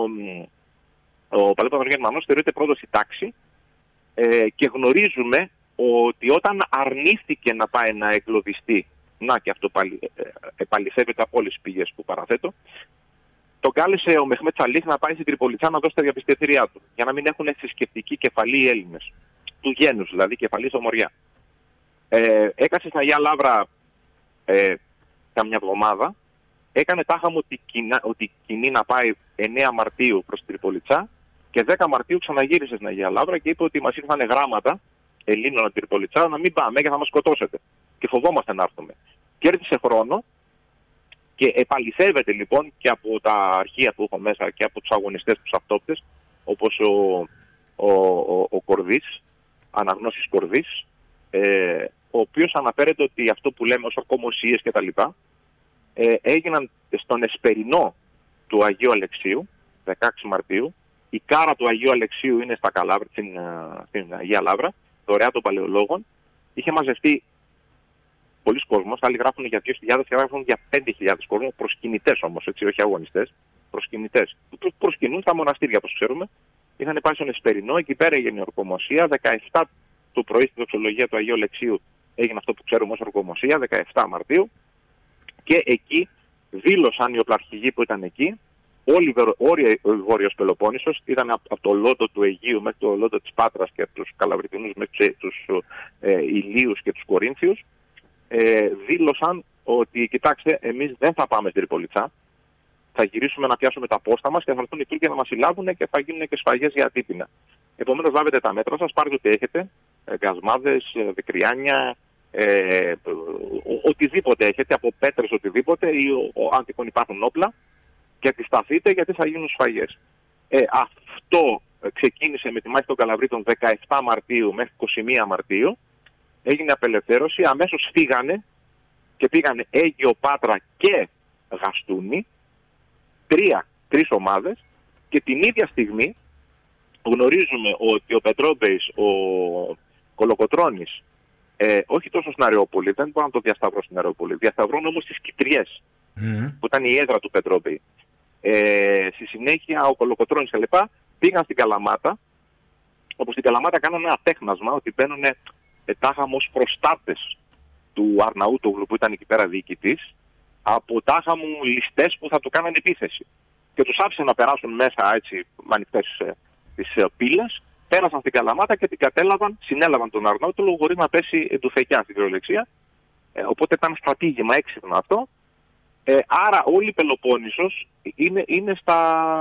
ο Παλαιόπαδρος Γερμανός θεωρείται πρώτος στη τάξη ε, και γνωρίζουμε ότι όταν αρνήθηκε να πάει να εγκλωβιστεί, να και αυτό πάλι ε, επαληθεύεται από όλες τις πηγές που παραθέτω, τον κάλεσε ο Μεχμέτ Σαλίχ να πάει στην Τριπολιτσά να δώσει τα διαπιστευτήριά του, για να μην έχουν θρησκευτική κεφαλή οι Έλληνες. Του γένους δηλαδή, κεφαλή στο Μοριά. Ε, έκασε στην Αγία Λαύρα ε, καμιά εβδομάδα, έκανε τάχα μου ότι, ότι κινεί να πάει εννέα Μαρτίου προς την Τριπολιτσά και δέκα Μαρτίου ξαναγύρισε στην Αγία Λαύρα και είπε ότι μας ήρθαν γράμματα Ελλήνων από την Τριπολιτσά να μην πάμε και θα μας σκοτώσετε. Και φοβόμαστε να έρθουμε. Κέρδισε χρόνο και επαληθεύεται λοιπόν και από τα αρχεία που έχω μέσα και από τους αγωνιστές, τους αυτόπτες, όπως ο, ο, ο, ο Κορδής, Αναγνώσης Κορδής, ε, ο οποίος αναφέρεται ότι αυτό που λέμε ως ορκομοσίες και τα λοιπά, ε, έγιναν στον Εσπερινό του Αγίου Αλεξίου, δεκαέξι Μαρτίου. Η κάρα του Αγίου Αλεξίου είναι στα Καλάβρα, στην, στην Αγία Λαύρα, δωρεά των Παλαιολόγων. Είχε μαζευτεί πολλοί κόσμος, άλλοι γράφουν για δύο χιλιάδες και γράφουν για πέντε χιλιάδες κόσμος, προσκυνητές όμως, έτσι, όχι αγωνιστές, προσκυνητές. Που προσκυνούν στα μοναστήρια, όπως ξέρουμε. Είχαν πάει στον Εσπερινό, εκεί πέρα έγινε η ορκομοσία. δεκαεπτά το πρωί στη δοξολογία του Αγίου Αλεξίου έγινε αυτό που ξέρουμε ως ορκομοσία, δεκαεπτά Μαρτίου. Και εκεί δήλωσαν οι οπλαρχηγοί που ήταν εκεί, όλη ο Βόρειος Πελοπόννησος, ήταν από το Λότο του Αιγείου μέχρι το Λότο της Πάτρας και από τους Καλαβριτινούς μέχρι τους ε, Ηλίους και τους Κορίνθιους, ε, δήλωσαν ότι κοιτάξτε, εμείς δεν θα πάμε στην Τριπολιτσά, θα γυρίσουμε να πιάσουμε τα πόστα μας και θα έρθουν οι Τούρκοι να μας συλλάβουν και θα γίνουν και σφαγές για ατύπηνα. Επομένως λάβετε τα μέτρα σας, πάρτε ό,τι έχετε, ε, γκασμάδες, ε, δικριάνια, ε, ο, οτιδήποτε έχετε, από πέτρες οτιδήποτε ή ο, ο, αν τυχόν υπάρχουν όπλα, και αντισταθείτε γιατί θα γίνουν σφαγές. Ε, αυτό ξεκίνησε με τη μάχη των Καλαβρίτων δεκαεπτά Μαρτίου μέχρι είκοσι μία Μαρτίου. Έγινε απελευθέρωση, αμέσως φύγανε και πήγανε Αίγιο, Πάτρα και Γαστούνι, τρία, τρεις ομάδες, και την ίδια στιγμή γνωρίζουμε ότι ο Πετρόμπεης, ο Κολοκοτρώνης, ε, όχι τόσο στην Αρεόπολη, δεν μπορώ να το διασταυρώ στην Αρεόπολη, διασταυρώνω όμως στις Κιτριές, mm. που ήταν η έδρα του Πετρόμπεη. Ε, στη συνέχεια ο Κολοκοτρώνης και λοιπά πήγαν στην Καλαμάτα, όπου στην Καλαμάτα κάνανε ένα τέχνασμα ότι μπαίνουν τάχα ως προστάτες του Αρναούτογλου που ήταν εκεί πέρα διοικητής, από τάχα μου ληστές που θα του κάνανε επίθεση. Και τους άφησαν να περάσουν μέσα έτσι με ανοιχτές ε, τις ε, πύλες, πέρασαν στην Καλαμάτα και την κατέλαβαν, συνέλαβαν τον Αρναούτογλου χωρίς να πέσει ε, του φεκιά στην κυριολεξία. Ε, οπότε ήταν στρατήγημα έξυπνο αυτό. Ε, άρα όλη η Πελοπόννησος είναι, είναι στα,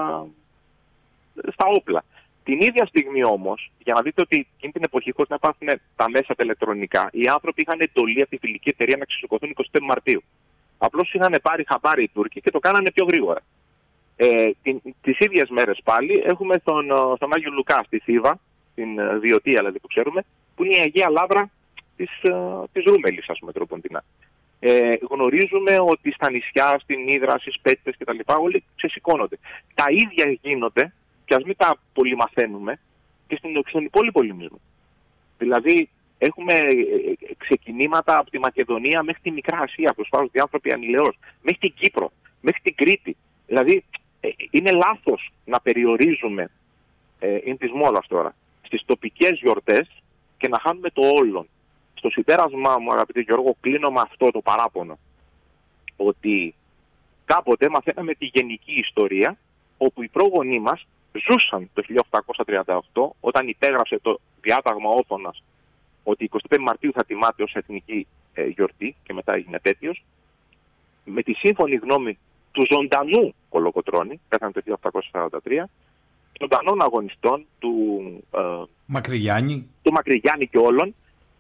στα όπλα. Την ίδια στιγμή όμως, για να δείτε ότι εκείνη την εποχή, χωρίς να υπάρχουν τα μέσα τα ηλεκτρονικά, οι άνθρωποι είχαν εντολή από τη φιλική εταιρεία να ξεσηκωθούν εικοστή πέμπτη Μαρτίου. Απλώς είχαν πάρει χαμπάρι οι Τούρκοι και το κάνανε πιο γρήγορα. Ε, την, τις ίδιες μέρες πάλι έχουμε τον, στον Άγιο Λουκά στη Θήβα, την Διωτία δηλαδή που ξέρουμε, που είναι η Αγία Λαύρα της, της Ρούμελης, ας πούμε, τροποντινά. Ε, γνωρίζουμε ότι στα νησιά, στην Ύδρα, στις Πέττες κτλ. Όλοι ξεσηκώνονται. Τα ίδια γίνονται, και ας μην τα πολύ μαθαίνουμε, και στην, στην υπόλοιπο λιμνισμό. Δηλαδή, έχουμε ξεκινήματα από τη Μακεδονία μέχρι τη Μικρά Ασία, που σφάζονται οι άνθρωποι ανηλαιώς, μέχρι την Κύπρο, μέχρι την Κρήτη. Δηλαδή, ε, είναι λάθος να περιορίζουμε, ε, είναι της μόδας τώρα, στις τοπικές γιορτές και να χάνουμε το όλον. Στο συμπέρασμά μου, αγαπητέ Γιώργο, κλείνω με αυτό το παράπονο. Ότι κάποτε μαθαίναμε τη γενική ιστορία, όπου οι πρόγονοί μας ζούσαν το χίλια οκτακόσια τριάντα οκτώ, όταν υπέγραψε το διάταγμα Όθωνας ότι η εικοστή πέμπτη Μαρτίου θα τιμάται ως εθνική ε, γιορτή και μετά έγινε τέτοιος, με τη σύμφωνη γνώμη του ζωντανού Κολοκοτρώνη, πέθανε το χίλια οκτακόσια σαράντα τρία, ζωντανών αγωνιστών, του, ε, Μακρυγιάννη. του Μακρυγιάννη και όλων,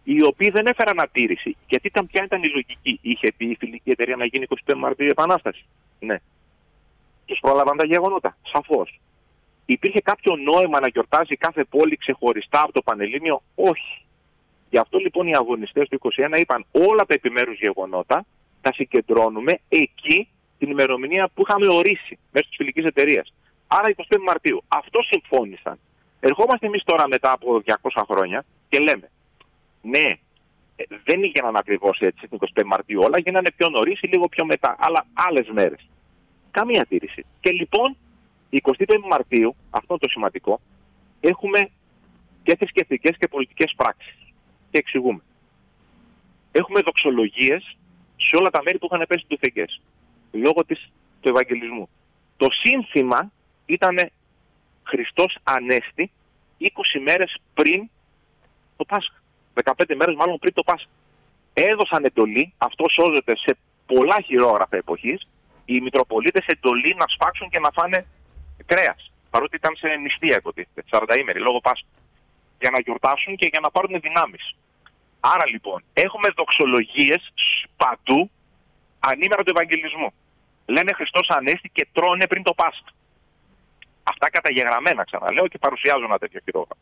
οι οποίοι δεν έφεραν ατήρηση. Γιατί ήταν, ποια ήταν η λογική? Είχε πει η φιλική εταιρεία να γίνει εικοστή πέμπτη Μαρτίου η Επανάσταση? Ναι. Τους πρόλαβαν τα γεγονότα? Σαφώς. Υπήρχε κάποιο νόημα να γιορτάζει κάθε πόλη ξεχωριστά από το Πανελλήνιο? Όχι. Γι' αυτό λοιπόν οι αγωνιστές του είκοσι ένα είπαν όλα τα επιμέρους γεγονότα τα συγκεντρώνουμε εκεί την ημερομηνία που είχαμε ορίσει μέσω της φιλικής εταιρείας. Άρα εικοστή πέμπτη Μαρτίου. Αυτό συμφώνησαν. Ερχόμαστε εμείς τώρα μετά από διακόσια χρόνια και λέμε, ναι, δεν έγιναν ακριβώς έτσι την εικοστή πέμπτη Μαρτίου όλα, γίνανε πιο νωρίς ή λίγο πιο μετά, αλλά άλλες μέρες. Καμία τήρηση. Και λοιπόν, η εικοστή πέμπτη Μαρτίου, αυτό το σημαντικό, έχουμε και θρησκευτικές και πολιτικές πράξεις. Και εξηγούμε. Έχουμε δοξολογίες σε όλα τα μέρη που είχαν πέσει τουφεκές, λόγω της, του Ευαγγελισμού. Το σύνθημα ήταν Χριστός Ανέστη είκοσι μέρες πριν το Πάσχα. δεκαπέντε μέρες μάλλον πριν το Πάσχα. Έδωσαν εντολή, αυτό σώζεται σε πολλά χειρόγραφα εποχής, οι Μητροπολίτες εντολή να σφάξουν και να φάνε κρέας. Παρότι ήταν σε νηστεία υποτίθεται, σαρανταήμερη, λόγω Πάσχα. Για να γιορτάσουν και για να πάρουν δυνάμεις. Άρα λοιπόν, έχουμε δοξολογίες παντού ανήμερα του Ευαγγελισμού. Λένε Χριστός Ανέστη και τρώνε πριν το Πάσχα. Αυτά καταγεγραμμένα, ξαναλέω, και παρουσιάζουν ένα τέτοιο χειρόγραφο.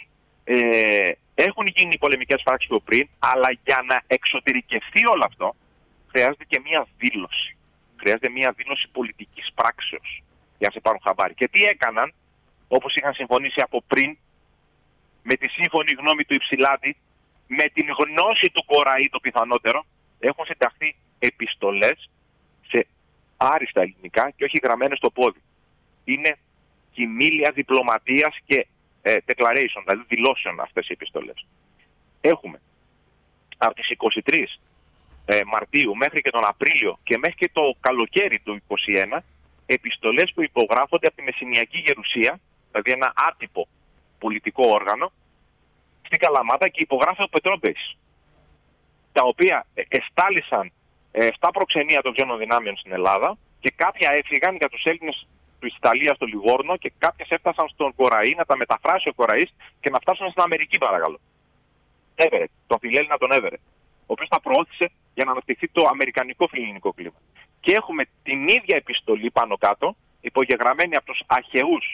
Ε, έχουν γίνει πολεμικές πράξεις πιο πριν, αλλά για να εξωτερικευτεί όλο αυτό, χρειάζεται και μία δήλωση. Χρειάζεται μία δήλωση πολιτικής πράξεως για να σε πάρουν χαμπάρι. Και τι έκαναν, όπως είχαν συμφωνήσει από πριν, με τη σύμφωνη γνώμη του Υψηλάτη, με την γνώση του Κοραή το πιθανότερο, έχουν συνταχθεί επιστολές σε άριστα ελληνικά και όχι γραμμένες στο πόδι. Είναι κοιμήλια διπλωματίας και ε, declaration, δηλαδή δηλώσεων αυτές οι επιστολές. Έχουμε από τις εικοστή τρίτη ε, Μαρτίου μέχρι και τον Απρίλιο και μέχρι και το καλοκαίρι του είκοσι ένα επιστολές που υπογράφονται από τη Μεσσηνιακή Γερουσία, δηλαδή ένα άτυπο πολιτικό όργανο, στην Καλαμάτα, και υπογράφει ο Πετρόμπεης, τα οποία εστάλησαν ε, στα προξενία των ξένων δυνάμεων στην Ελλάδα και κάποια έφυγαν για τους Έλληνες του Ιταλία στο Λιγόρνο και κάποιες έφτασαν στον Κοραή να τα μεταφράσει ο Κοραής και να φτάσουν στην Αμερική, παρακαλώ. Έβερε, τον φιλέλληνα τον Έβερε, ο οποίος τα προώθησε για να αναπτυχθεί το αμερικανικό φιλελληνικό κλίμα. Και έχουμε την ίδια επιστολή πάνω κάτω, υπογεγραμμένη από τους αρχαιούς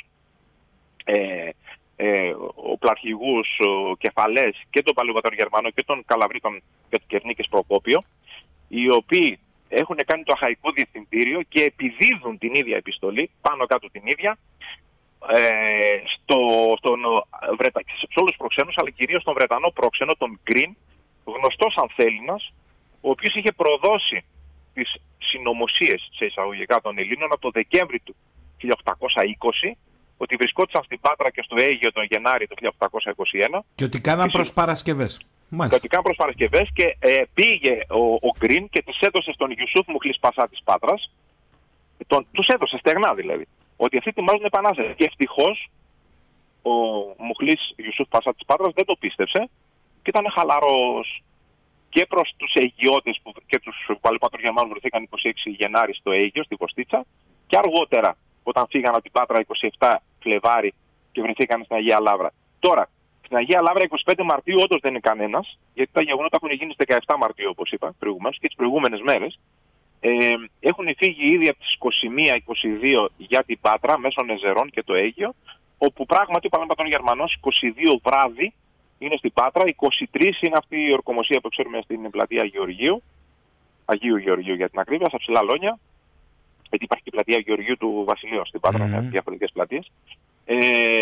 ε, ε, οπλαρχηγούς κεφαλές και τον Παλαιοπατρογερμανό και τον Καλαβρίτων και τον Κερνίκης Προκόπιο, οι οποίοι έχουν κάνει το αχαϊκό διευθυντήριο και επιδίδουν την ίδια επιστολή, πάνω κάτω την ίδια, ε, στο, στον, Βρετα... σε όλους τους προξένους, αλλά κυρίως στον Βρετανό πρόξενο, τον Γκριν, γνωστός ανθέληνας, ο οποίος είχε προδώσει τις συνωμοσίες σε εισαγωγικά των Ελλήνων από το Δεκέμβρη του χίλια οκτακόσια είκοσι, ότι βρισκόντουσαν στην Πάτρα και στο Αίγυο τον Γενάρη του χίλια οκτακόσια είκοσι ένα. Και ότι κάναν προς Παρασκευές. Και ότι κάναν προς Παρασκευές και ε, πήγε ο, ο Γκριν και τους έδωσε στον Ιουσούφ Μουχλής Πασά της Πάτρας, τον, τους έδωσε στεγνά δηλαδή, ότι αυτοί ετοιμάζουν επανάσταση. Και ευτυχώς ο Μουχλής Ιουσούφ Πασά της Πάτρας δεν το πίστεψε και ήταν χαλαρός και προς τους Αιγιώτες που, και τους Παλαιοπατρογερμανούς βρεθήκαν είκοσι έξι Γενάρη στο Αίγυο, στη Βοστίτσα, και αργότερα όταν φύγαν από την Πάτρα είκοσι επτά Φλεβάρι και βρεθήκαν στην Αγία Λαύρα. Τώρα, στην Αγία Λαύρα είκοσι πέντε Μαρτίου όντως δεν είναι κανένας, γιατί τα γεγονότα έχουν γίνει στις δεκαεπτά Μαρτίου, όπως είπα προηγουμένως, και τις προηγούμενες μέρες. Ε, έχουν φύγει ήδη από τις είκοσι μία είκοσι δύο για την Πάτρα, μέσω Νεζερών και το Αίγυο, όπου πράγματι ο Παλαιοπατρογερμανός είκοσι δύο βράδυ είναι στην Πάτρα, είκοσι τρεις είναι αυτή η ορκομοσία που ξέρουμε στην πλατεία Γεωργίου, Αγίου Γεωργίου για την ακρίβεια, στα ψηλά Λόνια, γιατί υπάρχει και η πλατεία Γεωργίου του Βασιλείου στην Πάτρα, mm-hmm. με διαφορετικές πλατείες. Ε,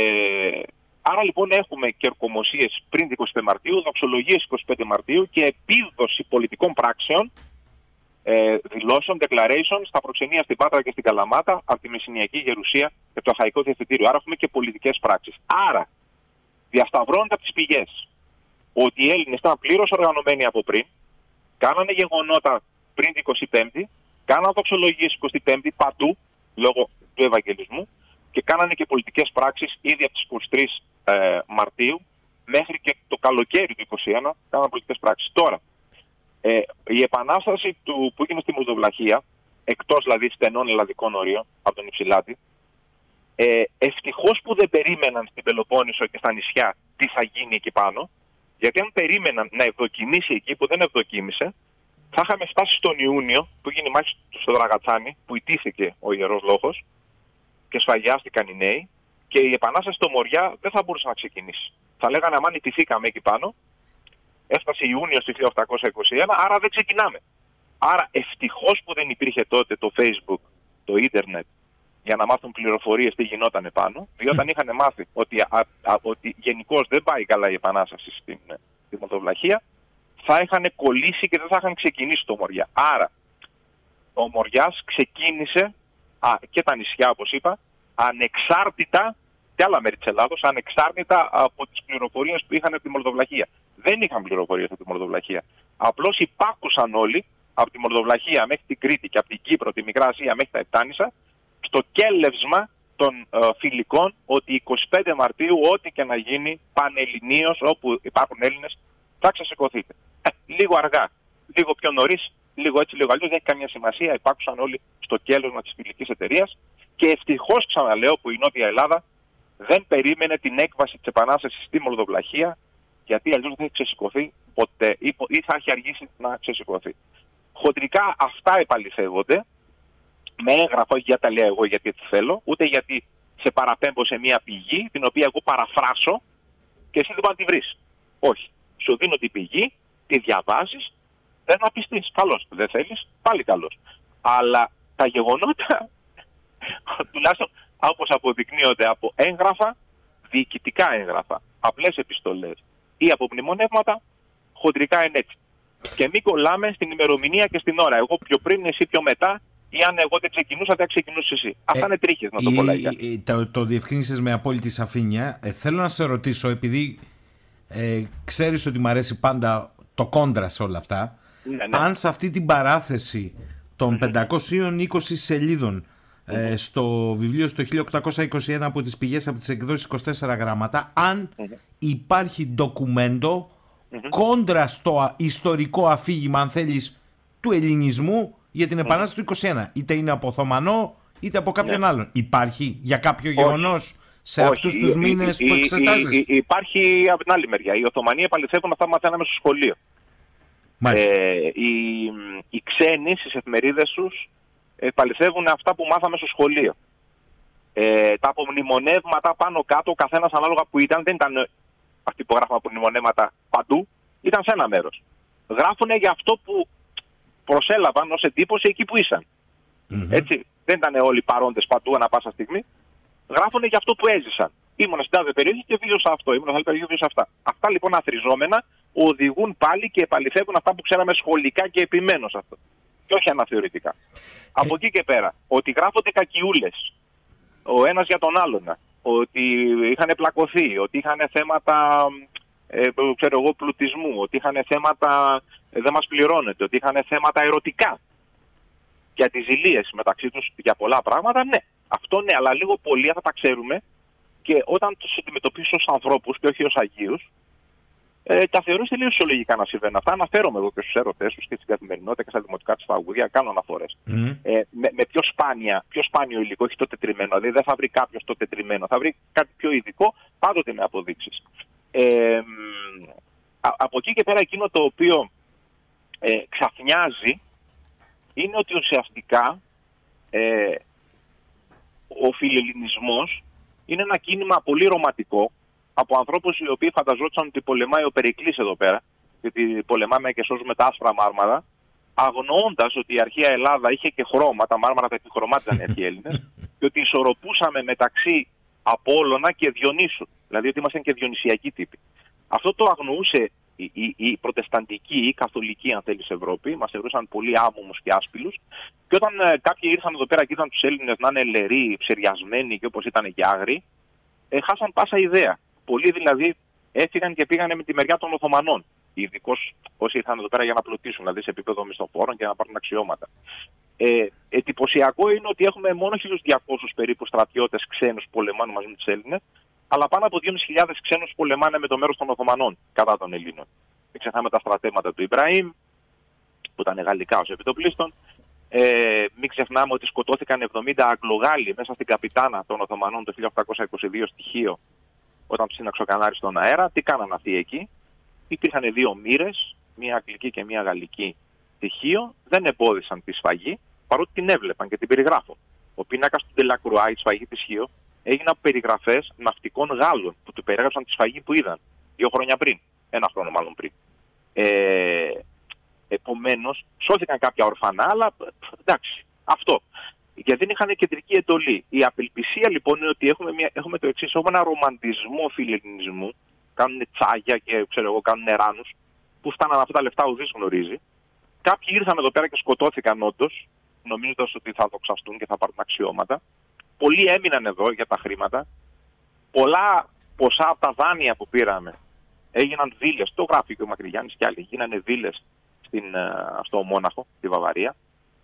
άρα λοιπόν έχουμε και ορκομοσίες πριν την εικοστή πέμπτη Μαρτίου, δοξολογίες εικοστή πέμπτη Μαρτίου και επίδοση πολιτικών πράξεων, ε, δηλώσεων, declaration στα προξενία στην Πάτρα και στην Καλαμάτα από τη Μεσσηνιακή Γερουσία και το Αχαϊκό Διευθυντήριο. Άρα έχουμε και πολιτικές πράξεις. Άρα διασταυρώνονται από τις πηγές ότι οι Έλληνες ήταν πλήρως οργανωμένοι από πριν, κάνανε γεγονότα πριν την εικοστή πέμπτη, κάνανε δοξολογίες εικοστή πέμπτη παντού λόγω του Ευαγγελισμού και κάνανε και πολιτικές πράξεις ήδη από τις εικοστή τρίτη ε, Μαρτίου μέχρι και το καλοκαίρι του είκοσι ένα, κάνανε πολιτικές πράξεις. Τώρα, ε, η επανάσταση του, που έγινε στη Μολδοβλαχία, εκτός δηλαδή στενών ελλαδικών ορίων από τον Υψηλάτη, ε, ευτυχώς που δεν περίμεναν στην Πελοπόννησο και στα νησιά τι θα γίνει εκεί πάνω, Γιατί αν περίμεναν να ευδοκιμήσει εκεί που δεν ευδοκίμησε, θα είχαμε φτάσει στον Ιούνιο που έγινε η μάχη στο Δραγατσάνι, που ιτήθηκε ο Ιερός Λόχος και σφαγιάστηκαν οι νέοι, και η επανάσταση στο Μοριά δεν θα μπορούσε να ξεκινήσει. Θα λέγανε αμάν ιτηθήκαμε εκεί πάνω, έφτασε Ιούνιος του χίλια οκτακόσια είκοσι ένα, άρα δεν ξεκινάμε. Άρα ευτυχώς που δεν υπήρχε τότε το Facebook, το ίντερνετ, για να μάθουν πληροφορίες τι γινόταν πάνω, διότι όταν είχαν μάθει ότι, ότι γενικώς δεν πάει καλά η επανάσταση στην, στην Μολδοβλαχία, θα είχαν κολλήσει και δεν θα είχαν ξεκινήσει το Μοριά. Άρα, ο Μοριάς ξεκίνησε, α, και τα νησιά όπως είπα, ανεξάρτητα, και άλλα μέρη της Ελλάδος, ανεξάρτητα από τις πληροφορίες που είχαν από τη Μολδοβλαχία. Δεν είχαν πληροφορίες από τη Μολδοβλαχία. Απλώς υπάκουσαν όλοι, από τη Μολδοβλαχία μέχρι την Κρήτη και από την Κύπρο, τη Μικρά Ασία μέχρι τα Επτάνησα, στο κέλευσμα των ε, φιλικών ότι εικοστή πέμπτη Μαρτίου, ό,τι και να γίνει πανελληνίως, όπου υπάρχουν Έλληνες, θα ξεσηκωθείτε. Ε, λίγο αργά, λίγο πιο νωρίς, λίγο έτσι, λίγο αλλιώς, δεν έχει καμία σημασία. Υπάκουσαν όλοι στο κέλευσμα της φιλικής εταιρείας και ευτυχώς, ξαναλέω, που η Νότια Ελλάδα δεν περίμενε την έκβαση της επανάστασης στη Μολδοβλαχία, γιατί αλλιώς δεν θα ξεσηκωθεί ποτέ ή, ή θα έχει αργήσει να ξεσηκωθεί. Χοντρικά αυτά επαληθεύονται με έγγραφα, για τα λέω εγώ γιατί έτσι θέλω, ούτε γιατί σε παραπέμπω σε μια πηγή την οποία εγώ παραφράσω και εσύ δεν μπορεί να τη βρεις. Όχι. Σου δίνω την πηγή, τη διαβάζεις, δεν να πιστείς. Καλώς. Δεν θέλεις, πάλι καλώς. Αλλά τα γεγονότα, τουλάχιστον όπως αποδεικνύονται από έγγραφα, διοικητικά έγγραφα, απλές επιστολές ή από μνημονεύματα, χοντρικά είναι έτσι. Και μην κολλάμε στην ημερομηνία και στην ώρα. Εγώ πιο πριν, εσύ πιο μετά, ή αν εγώ δεν ξεκινούσα, δεν ξεκινούσες εσύ. Αυτά ε, είναι τρίχες, να το πω λαϊκά. Το, το διευκρίνησες με απόλυτη σαφήνεια. Ε, θέλω να σε ρωτήσω, επειδή ε, ξέρεις ότι μου αρέσει πάντα το κόντρα σε όλα αυτά, ναι, ναι. αν σε αυτή την παράθεση των mm-hmm. πεντακόσιες είκοσι σελίδων mm-hmm. ε, στο βιβλίο στο χίλια οκτακόσια είκοσι ένα από τις πηγές από τις εκδόσεις είκοσι τέσσερα γράμματα, αν mm-hmm. υπάρχει ντοκουμέντο mm-hmm. κόντρα στο ιστορικό αφήγημα, αν θέλεις, του ελληνισμού για την επανάσταση mm-hmm. του είκοσι ένα. Είτε είναι από Οθωμανό, είτε από κάποιον yeah. άλλον. Υπάρχει για κάποιο γεγονός σε Όχι. αυτούς τους μήνες η, που εξετάζεις? Η, η, υπάρχει από την άλλη μεριά. Οι Οθωμανοί επαληθεύουν αυτά που μαθαίναμε στο σχολείο. Ε, οι, οι ξένοι στις εφημερίδες τους επαληθεύουν αυτά που μάθαμε στο σχολείο. Ε, τα απομνημονεύματα πάνω κάτω, ο καθένας ανάλογα που ήταν, δεν ήταν αυτοί που γράφουν απομνημονεύματα παντού, ήταν σε ένα μέρος. Γράφουν για αυτό που προσέλαβαν ως εντύπωση εκεί που ήσαν. Mm-hmm. Έτσι, δεν ήταν όλοι παρόντες παντού ανά πάσα στιγμή. Γράφουν για αυτό που έζησαν. Ήμουν στην τάδε περιοχή και βίωσα αυτό. Ήμουν στην άλλη περιοχή και βίωσα αυτά. Αυτά λοιπόν αθροιζόμενα οδηγούν πάλι και επαληθεύουν αυτά που ξέραμε σχολικά και επιμένω σε αυτό. Και όχι αναθεωρητικά. Ε... Από εκεί και πέρα, ότι γράφονται κακιούλες ο ένας για τον άλλον, ότι είχαν πλακωθεί, ότι είχαν θέματα ε, ξέρω εγώ, πλουτισμού, ότι είχαν θέματα ε, δεν μας πληρώνεται, ότι είχαν θέματα ερωτικά και αντιζηλίες μεταξύ τους για πολλά πράγματα, ναι. Αυτό ναι, αλλά λίγο πολύ θα τα ξέρουμε και όταν τους αντιμετωπίσεις ως ανθρώπους και όχι ως αγίους, ε, τα θεωρείς τελείως φυσιολογικά να συμβαίνουν. Αυτά αναφέρομαι εγώ και στους έρωτες τους και στην καθημερινότητα και στα δημοτικά της τραγούδια, κάνω αναφορές. Mm. Ε, με, με πιο, σπάνια, πιο σπάνιο υλικό, όχι το τετριμένο. Δηλαδή δεν θα βρει κάποιος το τετριμένο, θα βρει κάτι πιο ειδικό, πάντοτε με αποδείξεις. Ε, α, από εκεί και πέρα εκείνο το οποίο ε, ξαφνιάζει είναι ότι ουσιαστικά ε, ο φιλελληνισμός είναι ένα κίνημα πολύ ρομαντικό από ανθρώπους οι οποίοι φανταζόντουσαν ότι πολεμάει ο Περικλής εδώ πέρα, γιατί πολεμάμε και σώζουμε τα άσπρα μάρμαρα, αγνοώντας ότι η αρχαία Ελλάδα είχε και χρώμα, τα μάρμαρα τα επιχρωμάτιζαν οι αρχαίοι Έλληνες, και ότι ισορροπούσαμε μεταξύ Απόλλωνα και Διονύσου, δηλαδή ότι ήμασταν και διονυσιακοί τύποι. Αυτό το αγνοούσε η, η, η προτεσταντική ή η καθολική, αν θέλει, Ευρώπη, μας θεωρούσαν πολύ άμμομους και άσπυλους, και όταν ε, κάποιοι ήρθαν εδώ πέρα και είδαν τους Έλληνες να είναι λεροί, ψεριασμένοι και όπως ήταν και άγριοι, ε, χάσαν πάσα ιδέα. Πολλοί δηλαδή έφυγαν και πήγανε με τη μεριά των Οθωμανών. Ειδικώς όσοι ήρθαν εδώ πέρα για να πλουτίσουν, δηλαδή σε επίπεδο μισθοφόρων και να πάρουν αξιώματα. Ε, εντυπωσιακό είναι ότι έχουμε μόνο χίλιους διακόσιους περίπου στρατιώτες ξένους που πολεμάνε μαζί με τους Έλληνες, αλλά πάνω από δύο χιλιάδες πεντακόσιους ξένους που πολεμάνε με το μέρος των Οθωμανών κατά των Ελλήνων. Δεν ξεχνάμε τα στρατεύματα του Ιμπραήμ, που ήταν γαλλικά ως επιτοπλίστων. Ε, μην ξεχνάμε ότι σκοτώθηκαν εβδομήντα Αγγλογάλοι μέσα στην καπιτάνα των Οθωμανών το χίλια οκτακόσια είκοσι δύο στοιχείο, όταν τους σύναξε ο Κανάρης στον αέρα. Τι κάναν αυτοί εκεί? υπήρχαν δύο μοίρες, μία αγγλική και μία γαλλική στοιχείο, δεν εμπόδισαν τη σφαγή, παρότι την έβλεπαν και την περιγράφουν. Ο πίνακας του Ντελακρουά, η σφαγή της Χίο, έγινε από περιγραφές ναυτικών Γάλλων που του περιέγραψαν τη σφαγή που είδαν δύο χρόνια πριν, ένα χρόνο μάλλον πριν. Ε, επομένως, σώθηκαν κάποια ορφανά, αλλά εντάξει, αυτό. Γιατί δεν είχαν κεντρική εντολή. Η απελπισία λοιπόν είναι ότι έχουμε, μια, έχουμε το εξής, έχουμε ένα ρομαντισμό φιλελληνισμού, κάνουν τσάγια και ξέρω εγώ, κάνουν ράνους, που φτάναν αυτά τα λεφτά ουδής γνωρίζει. Κάποιοι ήρθαν εδώ πέρα και σκοτώθηκαν όντως, νομίζοντας ότι θα δοξαστούν και θα πάρουν αξιώματα. Πολλοί έμειναν εδώ για τα χρήματα. Πολλά ποσά από τα δάνεια που πήραμε έγιναν βίλες, το γράφει και ο Μακρυγιάννης και άλλοι, γίνανε βίλες στην, στο Μόναχο, στη Βαβαρία.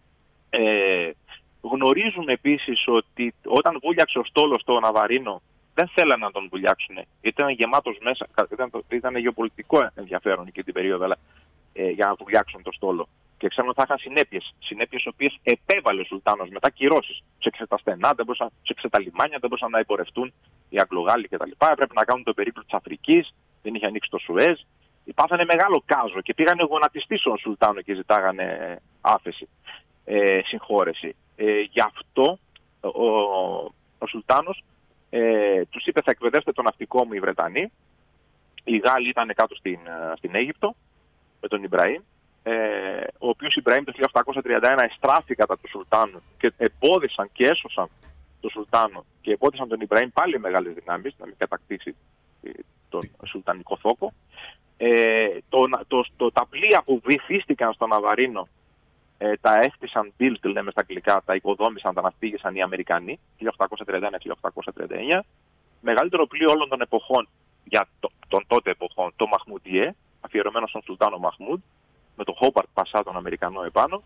Ε, γνωρίζουμε επίσης ότι όταν βούλιαξε ο στόλος στο Ναβαρίνο, δεν θέλανε να τον βουλιάξουν. Ήταν γεμάτος μέσα, ήταν, ήταν γεωπολιτικό ενδιαφέρον εκείνη την περίοδο, αλλά, ε, για να βουλιάξουν το στόλο. Και ξέρουν ότι θα είχαν συνέπειες. Συνέπειες οι οποίες επέβαλε ο Σουλτάνος μετά κυρώσεις. Του έξε τα στενά, δεν μπορούσαν, του έξε τα λιμάνια, δεν μπορούσαν να υπορευτούν οι Αγγλογάλοι κτλ. Έπρεπε να κάνουν το περίπλο της Αφρικής, δεν είχε ανοίξει το Σουέζ. Υπάθανε μεγάλο κάζο και πήγανε γονατιστή στον Σουλτάνο και ζητάγανε άφεση, ε, συγχώρεση. Ε, γι' αυτό ο, ο Σουλτάνος ε, τους είπε θα εκπαιδεύσετε το ναυτικό μου οι Βρετανοί. Οι Γάλλοι ήταν κάτω στην, στην Αίγυπτο με τον Ιμπραήμ. Ε, ο οποίος Ιμπραήμ το χίλια οκτακόσια τριάντα ένα εστράφη κατά του Σουλτάνου και εμπόδισαν και έσωσαν τον Σουλτάνο και εμπόδισαν τον Ιμπραήμ πάλι μεγάλες δυνάμεις να μην κατακτήσει τον Σουλτανικό θόκο. Ε, το, το, το, τα πλοία που βυθίστηκαν στο Ναβαρίνο ε, τα έφτισαν build, λέμε στα αγγλικά, τα οικοδόμησαν, τα ναυπήγησαν οι Αμερικανοί χίλια οκτακόσια τριάντα ένα χίλια οκτακόσια τριάντα εννιά. Μεγαλύτερο πλοίο όλων των εποχών για το, των τότε εποχών, το Μαχμουντιέ, αφιερωμένο στον Σουλτάνο Μαχμούντ, με το Χόμπαρτ Πασά τον Αμερικανό επάνω.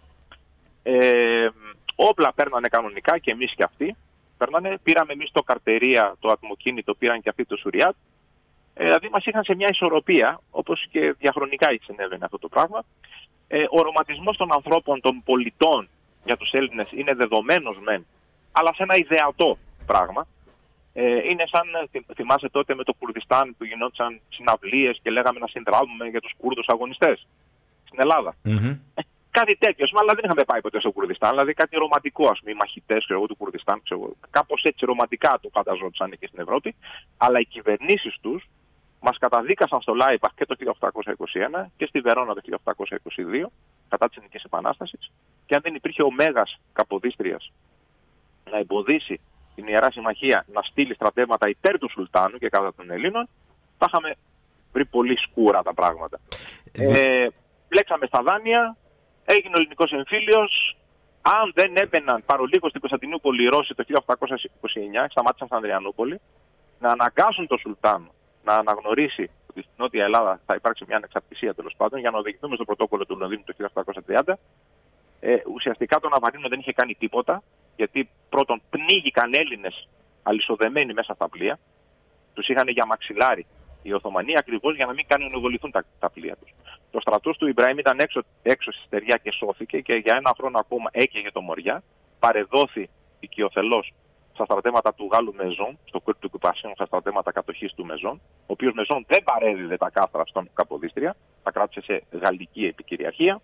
Ε, όπλα παίρνανε κανονικά και εμείς και αυτοί. Παίρνανε, πήραμε εμείς το καρτερία, το ατμοκίνητο, πήραν και αυτοί το Σουριάτ. Ε, δηλαδή μας είχαν σε μια ισορροπία, όπως και διαχρονικά συνέβαινε αυτό το πράγμα. Ε, ο ρομαντισμός των ανθρώπων, των πολιτών για τους Έλληνες είναι δεδομένος μεν, αλλά σε ένα ιδεατό πράγμα. Ε, είναι σαν, θυμάσαι τότε με το Κουρδιστάν που γινόντουσαν συναυλίες και λέγαμε να συνδράμουμε για τους Κούρδους αγωνιστές στην Ελλάδα. Mm-hmm. Ε, κάτι τέτοιο, αλλά δεν είχαμε πάει ποτέ στο Κουρδιστάν, δηλαδή κάτι ρομαντικό, ας πούμε, οι μαχητές του Κουρδιστάν, ξέρω, κάπως έτσι ρομαντικά το φανταζόντουσαν εκεί στην Ευρώπη, αλλά οι κυβερνήσεις τους μας καταδίκασαν στο Λάιπαχ και το χίλια οκτακόσια είκοσι ένα και στη Βερόνα το χίλια οκτακόσια είκοσι δύο κατά της Ελληνικής Επανάστασης, και αν δεν υπήρχε ο Μέγας Καποδίστριας να εμποδίσει την Ιερά Συμμαχία να στείλει στρατεύματα υπέρ του Σουλτάνου και κατά των Ελλήνων, θα είχαμε βρει πολύ σκούρα τα πράγματα. Ε, Μπλέξαμε στα δάνεια, έγινε ο ελληνικός εμφύλιος. Αν δεν έμπαιναν παρολίγο στην Κωνσταντινούπολη οι Ρώσοι το χίλια οκτακόσια είκοσι εννιά, σταμάτησαν στην Ανδριανούπολη, να αναγκάσουν τον Σουλτάνο να αναγνωρίσει ότι στην Νότια Ελλάδα θα υπάρξει μια ανεξαρτησία τέλος πάντων, για να οδηγηθούμε στο πρωτόκολλο του Λονδίνου το χίλια οκτακόσια τριάντα. Ε, ουσιαστικά το Ναβαρίνο δεν είχε κάνει τίποτα, γιατί πρώτον πνίγηκαν Έλληνες αλυσοδεμένοι μέσα στα πλοία, τους είχαν για μαξιλάρι οι Οθωμανοί, ακριβώς για να μην κάνουν ενοβοληθούν τα, τα πλοία τους. Το στρατός του Ιμπραήμ ήταν έξω, έξω στη στεριά και σώθηκε και για ένα χρόνο ακόμα έκαιγε το Μοριά. Παρεδόθη οικειοθελώς στα στρατεύματα του Γάλλου Μεζόν, στο Κουέρ του Κουπασίων, στα στρατεύματα κατοχής του Μεζόν, ο οποίος Μεζόν δεν παρέδιδε τα κάστρα στον Καποδίστρια, τα κράτησε σε γαλλική επικυριαρχία.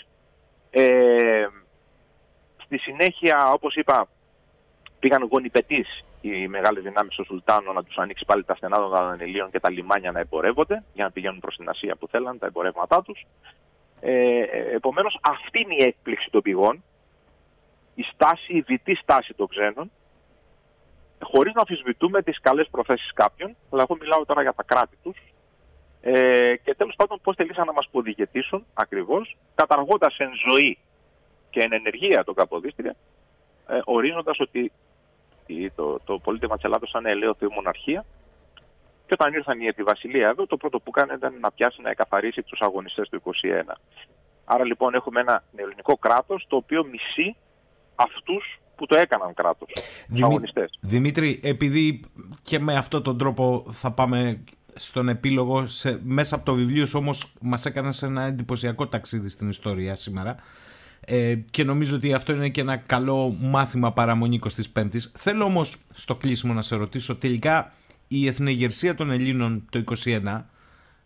Ε, στη συνέχεια, όπως είπα, πήγαν γονιπετής οι μεγάλες δυνάμεις του Σουλτάνου να τους ανοίξει πάλι τα στενά των Δαναιλίων και τα λιμάνια να εμπορεύονται, για να πηγαίνουν προς την Ασία που θέλαν, τα εμπορεύματά τους. Ε, επομένως, αυτή είναι η έκπληξη των πηγών, η στάση, η δυτή στάση των ξένων, χωρίς να αμφισβητούμε τις καλές προθέσεις κάποιων, αλλά εγώ μιλάω τώρα για τα κράτη τους. Ε, και τέλος πάντων πώς θελήσαν να μας ποδηγετήσουν ακριβώς, καταργώντας εν ζωή και εν ενεργεία τον Καποδίστρια, ε, ορίζοντας ότι το, το πολίτευμα της Ελλάδος ήταν ελαίωθη μοναρχία, και όταν ήρθαν οι Επιβασιλεία εδώ, το πρώτο που έκανε ήταν να πιάσει να εκαθαρίσει τους αγωνιστές του είκοσι ένα. Άρα λοιπόν έχουμε ένα ελληνικό κράτος το οποίο μισεί αυτούς που το έκαναν κράτος, τους αγωνιστές. Δημήτρη, επειδή και με αυτόν τον τρόπο θα πάμε στον επίλογο, σε, μέσα από το βιβλίο σου όμως μας έκανες ένα εντυπωσιακό ταξίδι στην ιστορία σήμερα, ε, και νομίζω ότι αυτό είναι και ένα καλό μάθημα παραμονή εικοστής πέμπτης. Θέλω όμως στο κλείσιμο να σε ρωτήσω, τελικά η εθνεγερσία των Ελλήνων το είκοσι ένα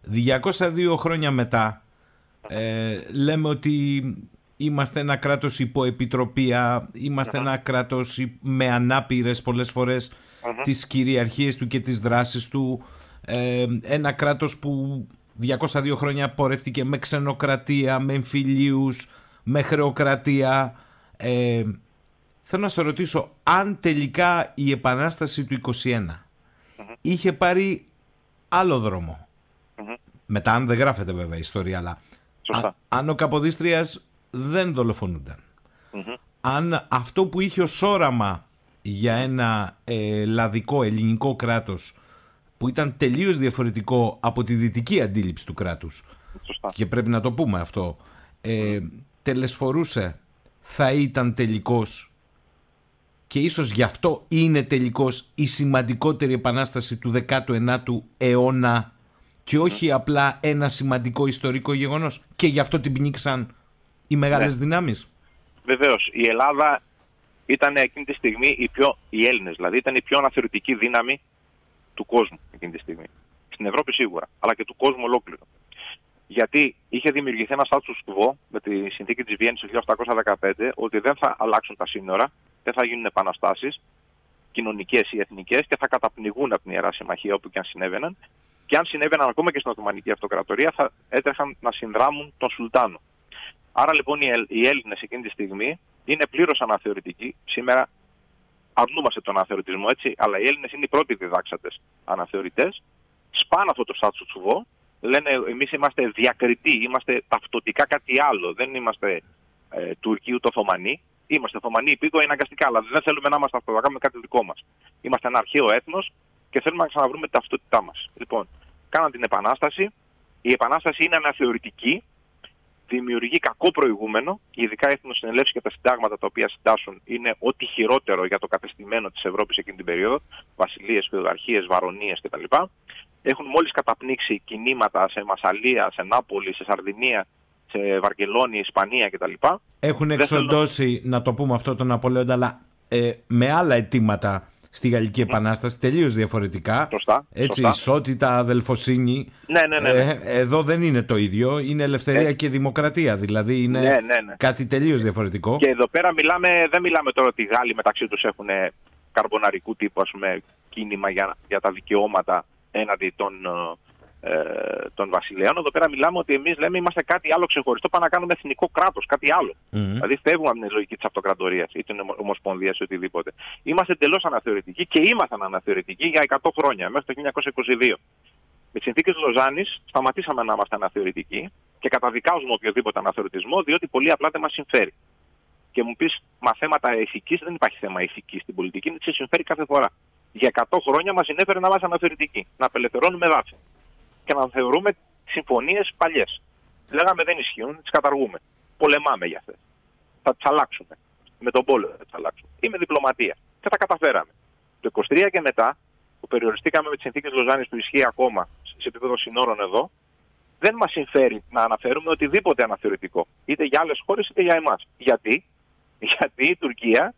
διακόσια δύο χρόνια μετά ε, λέμε ότι είμαστε ένα κράτος υποεπιτροπία, είμαστε uh-huh. ένα κράτος με ανάπηρες πολλές φορές uh-huh. τις κυριαρχίες του και τις δράσεις του, ε, ένα κράτος που διακόσια δύο χρόνια πορεύτηκε με ξενοκρατία, με εμφυλίους, με χρεοκρατία. Ε, θέλω να σε ρωτήσω, αν τελικά η Επανάσταση του είκοσι ένα uh-huh. είχε πάρει άλλο δρόμο, uh-huh. μετά αν δεν γράφεται βέβαια ιστορία, αλλά α, αν ο Καποδίστριας δεν δολοφονούνταν, mm-hmm. αν αυτό που είχε ως όραμα για ένα ε, λαδικό ελληνικό κράτος που ήταν τελείως διαφορετικό από τη δυτική αντίληψη του κράτους, σωστά. Και πρέπει να το πούμε αυτό, ε, mm. τελεσφορούσε, θα ήταν τελικός, και ίσως γι' αυτό είναι τελικός η σημαντικότερη επανάσταση του δέκατου ενάτου αιώνα και όχι mm. απλά ένα σημαντικό ιστορικό γεγονός, και γι' αυτό την πνίξαν οι μεγάλες ναι. δυνάμεις. Βεβαίως, η Ελλάδα ήταν εκείνη τη στιγμή, η πιο, οι Έλληνες δηλαδή, ήταν η πιο αναθεωρητική δύναμη του κόσμου εκείνη τη στιγμή. Στην Ευρώπη σίγουρα, αλλά και του κόσμου ολόκληρο. Γιατί είχε δημιουργηθεί ένα status quo με τη συνθήκη της Βιέννης του χίλια οκτακόσια δεκαπέντε, ότι δεν θα αλλάξουν τα σύνορα, δεν θα γίνουν επαναστάσεις κοινωνικές ή εθνικές και θα καταπνιγούν από την Ιερά Συμμαχία όπου και αν συνέβαιναν. Και αν συνέβαιναν ακόμα και στην Οθωμανική Αυτοκρατορία, θα έτρεχαν να συνδράμουν τον Σουλτάνο. Άρα λοιπόν οι Έλληνες εκείνη τη στιγμή είναι πλήρως αναθεωρητικοί. Σήμερα αρνούμαστε τον αναθεωρητισμό, έτσι, αλλά οι Έλληνες είναι οι πρώτοι διδάξατες αναθεωρητές. Σπάνε αυτό το status quo, λένε εμείς είμαστε διακριτοί, είμαστε ταυτοτικά κάτι άλλο. Δεν είμαστε ε, Τούρκοι ούτε Οθωμανοί. Είμαστε Οθωμανοί υπήκοοι αναγκαστικά, αλλά δεν θέλουμε να είμαστε αυτό, να κάνουμε κάτι δικό μας. Είμαστε ένα αρχαίο έθνος και θέλουμε να ξαναβρούμε την ταυτότητά μας. Λοιπόν, κάναν την Επανάσταση. Η Επανάσταση είναι αναθεωρητική. Δημιουργεί κακό προηγούμενο, ειδικά οι εθνοσυνελεύσεις και τα συντάγματα τα οποία συντάσσουν είναι ό,τι χειρότερο για το κατεστημένο της Ευρώπης εκείνη την περίοδο, βασιλείες, φεουδαρχίες, βαρονίες κτλ. Έχουν μόλις καταπνίξει κινήματα σε Μασσαλία, σε Νάπολη, σε Σαρδινία, σε Βαρκελόνη, Ισπανία κτλ. Έχουν εξοντώσει, θέλω... να το πούμε αυτό, τον Ναπολέοντα, αλλά ε, με άλλα αιτήματα στη Γαλλική Επανάσταση, τελείως διαφορετικά. Σωστά, έτσι, σωστά. Ισότητα, αδελφοσύνη. Ναι, ναι, ναι, ναι. Ε, εδώ δεν είναι το ίδιο. Είναι ελευθερία ε. και δημοκρατία. Δηλαδή είναι ναι, ναι, ναι. κάτι τελείως διαφορετικό. Και εδώ πέρα μιλάμε, δεν μιλάμε τώρα ότι οι Γάλλοι μεταξύ τους έχουν καρμποναρικού τύπου, ας πούμε, κίνημα για, για τα δικαιώματα έναντι των, ε, των βασιλέων. Εδώ πέρα μιλάμε ότι εμείς λέμε είμαστε κάτι άλλο ξεχωριστό, πάμε να κάνουμε εθνικό κράτος, κάτι άλλο. Mm-hmm. Δηλαδή φεύγουμε από την λογική της αυτοκρατορίας ή την ομοσπονδίας ή οτιδήποτε. Είμαστε εντελώς αναθεωρητικοί και ήμασταν αναθεωρητικοί για εκατό χρόνια, μέχρι το χίλια εννιακόσια είκοσι δύο. Με τις συνθήκες Λοζάνης σταματήσαμε να είμαστε αναθεωρητικοί και καταδικάζουμε οποιοδήποτε αναθεωρητισμό, διότι πολύ απλά δεν μας συμφέρει. Και μου πεις, μα θέματα ηθικής, δεν υπάρχει θέμα ηθικής στην πολιτική, δεν σε συμφέρει κάθε φορά. Για εκατό χρόνια μας συνέφερε να είμαστε αναθεωρητικοί, να απελευθερώνουμε δάφη και να θεωρούμε συμφωνίες παλιές. Λέγαμε δεν ισχύουν, τις καταργούμε. Πολεμάμε για αυτές. Θα τις αλλάξουμε. Με τον πόλεμο θα τις αλλάξουμε. Ή με διπλωματία. Και τα καταφέραμε. Το είκοσι τρία και μετά, που περιοριστήκαμε με τις συνθήκες Λοζάνης που ισχύει ακόμα σε επίπεδο συνόρων εδώ, δεν μας συμφέρει να αναφέρουμε οτιδήποτε αναθεωρητικό. Είτε για άλλες χώρες είτε για εμάς. Γιατί, Γιατί η Τουρκία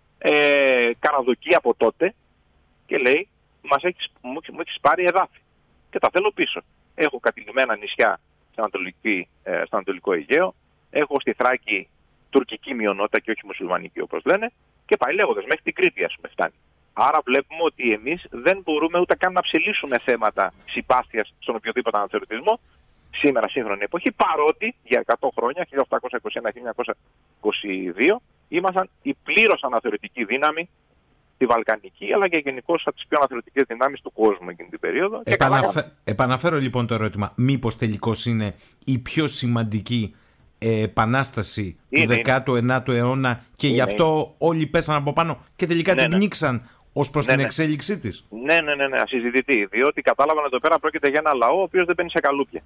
ε, καραδοκεί από τότε και λέει μας έχεις, μου, μου έχεις πάρει εδάφη και τα θέλω πίσω. Έχω κατηλημένα νησιά στο, ε, στο Ανατολικό Αιγαίο, έχω στη Θράκη τουρκική μειονότητα και όχι μουσουλμανική όπως λένε, και πάει λέγοντας μέχρι την Κρήτη, ας πούμε, φτάνει. Άρα βλέπουμε ότι εμείς δεν μπορούμε ούτε καν να ψελίσουμε θέματα συμπάθειας στον οποιοδήποτε αναθεωρητισμό σήμερα, σύγχρονη εποχή, παρότι για εκατό χρόνια, χίλια οκτακόσια είκοσι ένα με χίλια εννιακόσια είκοσι δύο, ήμασταν η πλήρως αναθεωρητική δύναμη τη Βαλκανική, αλλά και γενικώς από τις πιο αναθεωρητικές δυνάμεις του κόσμου εκείνη την περίοδο. Επαναφε... Και επαναφέρω λοιπόν το ερώτημα, μήπως τελικώς είναι η πιο σημαντική ε, επανάσταση είναι, του δέκατου ενάτου αιώνα και είναι, γι' αυτό είναι. όλοι πέσαν από πάνω και τελικά ναι, την ναι. πνίξαν ως προς ναι, την ναι. εξέλιξή της. Ναι, ναι, ναι, ναι, ασυζητητή, διότι κατάλαβαν εδώ πέρα πρόκειται για ένα λαό ο οποίος δεν μπαίνει σε καλούπια.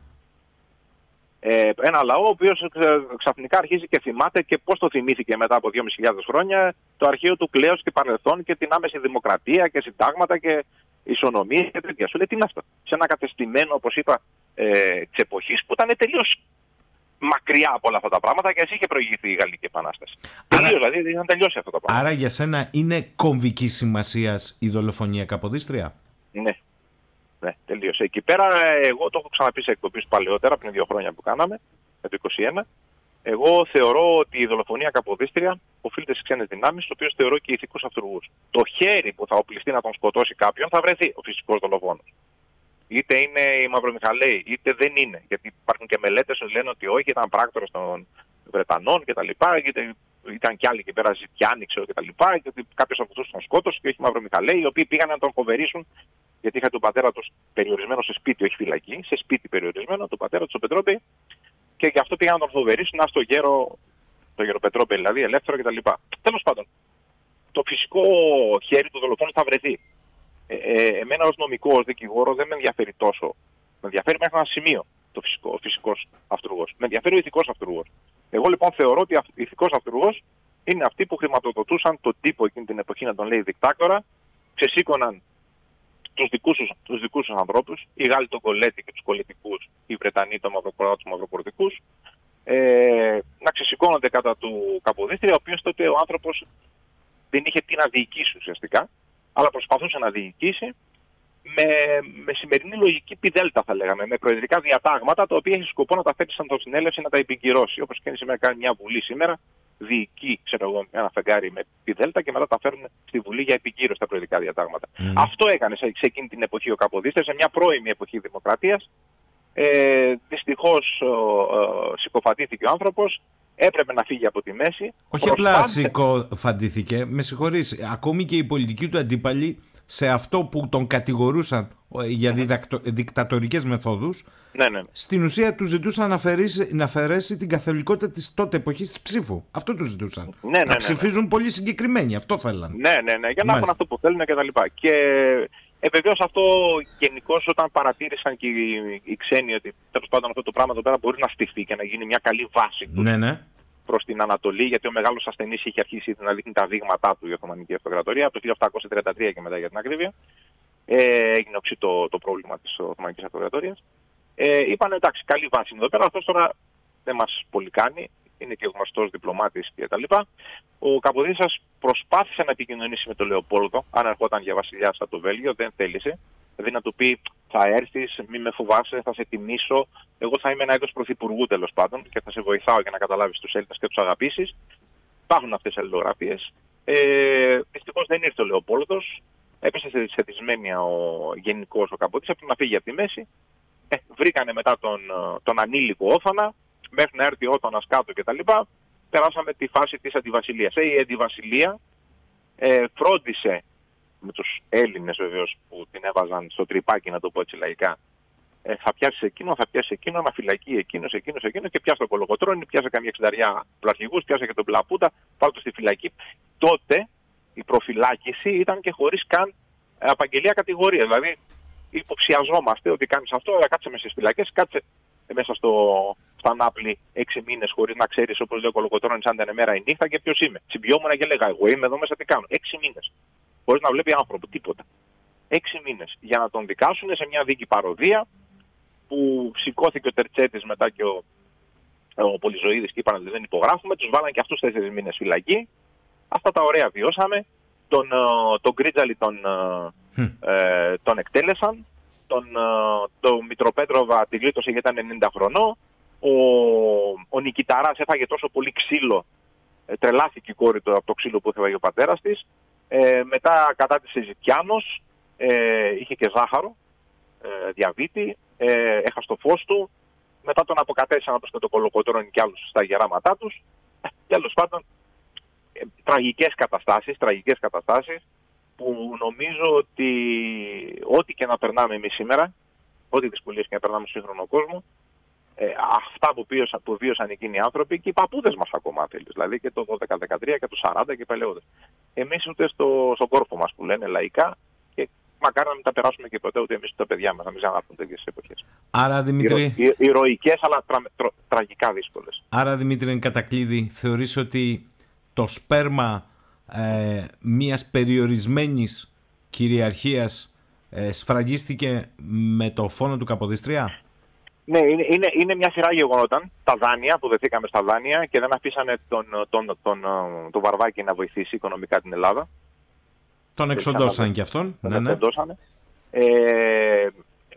Ε, ένα λαό ο οποίος ξαφνικά αρχίζει και θυμάται και πώς το θυμήθηκε μετά από δυόμισι χιλιάδες χρόνια το αρχαίο του κλέος και παρελθόν και την άμεση δημοκρατία και συντάγματα και ισονομίες και τέτοια. Σου λέει τι είναι αυτό. Σε ένα κατεστημένο, όπως είπα, ε, της εποχής που ήταν τελείως μακριά από όλα αυτά τα πράγματα και έτσι είχε προηγηθεί η Γαλλική Επανάσταση. Άρα, τελείως, δηλαδή είχαν τελειώσει αυτά τα πράγματα. Άρα για σένα είναι κομβική σημασίας η δολοφονία Καποδίστρια? Ναι. Ναι, τελείωσε. Εκεί πέρα, εγώ το έχω ξαναπεί σε εκπομπές παλαιότερα, πριν δύο χρόνια που κάναμε, με το είκοσι ένα. Εγώ θεωρώ ότι η δολοφονία Καποδίστρια οφείλεται στις ξένες δυνάμεις, το οποίο θεωρώ και ηθικούς αυτούργους. Το χέρι που θα οπλιστεί να τον σκοτώσει κάποιον θα βρεθεί ο φυσικός δολοφόνος. Είτε είναι οι Μαυρομιχαλαίοι, είτε δεν είναι. Γιατί υπάρχουν και μελέτες που λένε ότι όχι, ήταν πράκτορας των Βρετανών κτλ. Γιατί ήταν κι άλλοι εκεί πέρα, Ζητιάνοι, ξέρω κτλ. Γιατί κάποιος από αυτούς τον σκότωσε και όχι οι Μαυρομιχαλαίοι, οι οποίοι πήγαν να τον φοβερήσουν. Γιατί είχα τον πατέρα του περιορισμένο σε σπίτι, όχι φυλακή, σε σπίτι περιορισμένο, τον πατέρα του, τον Πετρόπη. Και γι' αυτό πήγαν να τον φοβερήσουν, να στο γέρο, το γεροπετρόπι δηλαδή, ελεύθερο κτλ. Τέλος πάντων, το φυσικό χέρι του δολοφόνου θα βρεθεί. Ε, ε, εμένα ως νομικό, ως δικηγόρο, δεν με ενδιαφέρει τόσο. Με ενδιαφέρει μέχρι ένα σημείο το φυσικό, ο φυσικός αυτούργος. Με ενδιαφέρει ο ηθικός αυτούργος. Εγώ λοιπόν θεωρώ ότι ο ηθικός αυτούργος είναι αυτοί που χρηματοδοτούσαν τον τύπο εκείνη την εποχή, να τον λέει δικτάτορα, ξεσήκωναν τους δικούς τους, τους δικούς τους ανθρώπους, οι Γάλλοι τον Κολέτη και τους κολετικούς, οι Βρετανοί τον Μαυροκοράτους, τους Μαυροκορτικούς, ε, να ξεσηκώνονται κατά του Καποδίστρια, ο οποίος τότε ο άνθρωπος δεν είχε τι να διοικήσει ουσιαστικά, αλλά προσπαθούσε να διοικήσει με, με σημερινή λογική πι-δέλτα, θα λέγαμε, με προεδρικά διατάγματα, τα οποία έχει σκοπό να τα θέσει σαν το συνέλευση να τα επικυρώσει. Όπως και σήμερα κάνει μια βουλή σήμερα, διοικεί, ξέρω εγώ, ένα φεγγάρι με πι-δέλτα και μετά τα φέρνουν στη Βουλή για επικύρωση τα προεδρικά διατάγματα. Mm. Αυτό έκανε σε, σε εκείνη την εποχή ο Καποδίστρια, σε μια πρώιμη εποχή δημοκρατίας. Ε, δυστυχώς ε, συκοφαντήθηκε ο άνθρωπος. Έπρεπε να φύγει από τη μέση. Όχι απλά συκοφαντήθηκε, με συγχωρείς, ακόμη και οι πολιτικοί του αντίπαλοι σε αυτό που τον κατηγορούσαν για διδακτο, δικτατορικές μεθόδους, ναι, ναι. στην ουσία του ζητούσαν να, αφαιρέσει, να αφαιρέσει την καθολικότητα της τότε εποχής της ψήφου. Αυτό του ζητούσαν. Ναι, ναι, να ψηφίζουν ναι, ναι. πολύ συγκεκριμένοι, αυτό θέλαν. Ναι, ναι, ναι, για να έχουν αυτό που θέλουν και τα λοιπά. Και ε, βεβαίως αυτό γενικώς όταν παρατήρησαν και οι, οι ξένοι ότι τέλος πάντων αυτό το πράγμα εδώ πέρα μπορεί να στηθεί και να γίνει μια καλή βάση του. Ναι, ναι. Προς την Ανατολή, γιατί ο μεγάλος ασθενής είχε αρχίσει να δείχνει τα δείγματά του η Οθωμανική Αυτοκρατορία από το χίλια οκτακόσια τριάντα τρία και μετά για την ακρίβεια. Ε, έγινε οξύ το, το πρόβλημα της Οθωμανικής Αυτοκρατορίας. Ε, είπαν εντάξει, καλή βάση είναι εδώ πέρα, αυτός τώρα δεν μας πολύ κάνει, είναι και γνωστός διπλωμάτης κτλ. Ο Καποδίστριας προσπάθησε να επικοινωνήσει με τον Λεοπόλδο, αν ερχόταν για βασιλιάς από το Βέλγιο, δεν θέλησε. Δηλαδή να του πει θα έρθεις, μη με φοβάσαι, θα σε τιμήσω. Εγώ θα είμαι ένα είδος πρωθυπουργού τέλος πάντων και θα σε βοηθάω για να καταλάβεις τους Έλληνες και τους αγαπήσεις. Υπάρχουν αυτές οι αλληλογραφίες. Ε, δυστυχώς δεν ήρθε ο Λεοπόλδος. Έπεσε σε δυσμένεια ο γενικός ο Καποδίστριας, πρέπει να φύγει από τη μέση. Ε, βρήκανε μετά τον, τον ανήλικο Όθωνα, μέχρι να έρθει ο Όθωνας κάτω κτλ. Περάσαμε τη φάση της αντιβασιλείας. Ε, η αντιβασιλεία ε, φρόντισε με τους Έλληνες βεβαίως που την έβαζαν στο τρυπάκι, να το πω έτσι λαϊκά. Ε, θα πιάσει εκείνο, θα πιάσει εκείνο, να φυλακεί εκείνο, εκείνο, εκείνο και πιάσει το Κολοκοτρώνη, πιάσε καμία εξενταριά πλαρχηγούς, πιάσε και τον Πλαπούτα, βάλτε στη φυλακή. Τότε η προφυλάκηση ήταν και χωρίς καν απαγγελία κατηγορία. Δηλαδή υποψιαζόμαστε ότι κάνεις αυτό, αλλά κάτσε μέσα στις φυλακές, κάτσε μέσα στο, στα Νάπλη έξι μήνες χωρίς να ξέρεις, όπως λέει ο Κολοκοτρώνης, αν ήταν μέρα ή νύχτα και ποιος είμαι. Τσιμπιόμουν και λέγα, εγώ είμαι εδώ μέσα, τι κάνω. Έξι μήνες. Χωρίς να βλέπει άνθρωπο, τίποτα. Έξι μήνες για να τον δικάσουν σε μια δίκη παροδία που σηκώθηκε ο Τερτσέτης μετά και ο, ο Πολυζωίδης και είπαν ότι δεν υπογράφουμε. Τους βάλαν και αυτούς τέσσερις μήνες φυλακή. Αυτά τα ωραία βιώσαμε. Τον, τον Γκρίτζαλη τον, mm. ε, τον εκτέλεσαν. Τον, τον Μητροπέτροβα τη γλίτωσε γιατί ήταν ενενήντα χρονών. Ο, ο Νικηταράς έφαγε τόσο πολύ ξύλο. Ε, τρελάθηκε η κόρη του από το ξύλο που έφαγε ο πατέρας της. Ε, μετά κατάτησε Ζητιάνος, ε, είχε και ζάχαρο, ε, διαβήτη, ε, έχασε το φως του. Μετά τον αποκατέστησαν όπως και το Κολοκοτρώνη και άλλους στα γεράματά τους. Ε, τέλος πάντων, ε, τραγικές καταστάσεις, τραγικές καταστάσεις που νομίζω ότι ό,τι και να περνάμε εμείς σήμερα, ό,τι δυσκολίες και να περνάμε στον σύγχρονο κόσμο, ε, αυτά που, πίωσαν, που βίωσαν εκείνοι οι άνθρωποι και οι παππούδες μας ακόμα θέλεις, δηλαδή και το δώδεκα δεκατρία και το σαράντα και παλαιότερες. Εμείς ούτε στο, στον κόρφο μας που λένε λαϊκά και μακάρι να μην τα περάσουμε και ποτέ ούτε εμείς ούτε τα παιδιά μας, να μην ξανάρθουν τέτοιες εποχές. Άρα Δημήτρη... Ηρωικές, ηρωικές αλλά τρα, τρα, τραγικά δύσκολες. Άρα Δημήτρη, εν κατακλείδη, θεωρείς ότι το σπέρμα ε, μιας περιορισμένης κυριαρχίας ε, σφραγίστηκε με το φόνο του Καποδίστρια? Ναι, είναι, είναι, είναι μια σειρά γεγονόταν. Τα δάνεια που δεθήκαμε στα δάνεια και δεν αφήσανε τον, τον, τον, τον, τον Βαρβάκη να βοηθήσει οικονομικά την Ελλάδα. Τον εξοντώσανε κι αυτόν. Τον ναι, ναι. εξοντώσανε. Ε,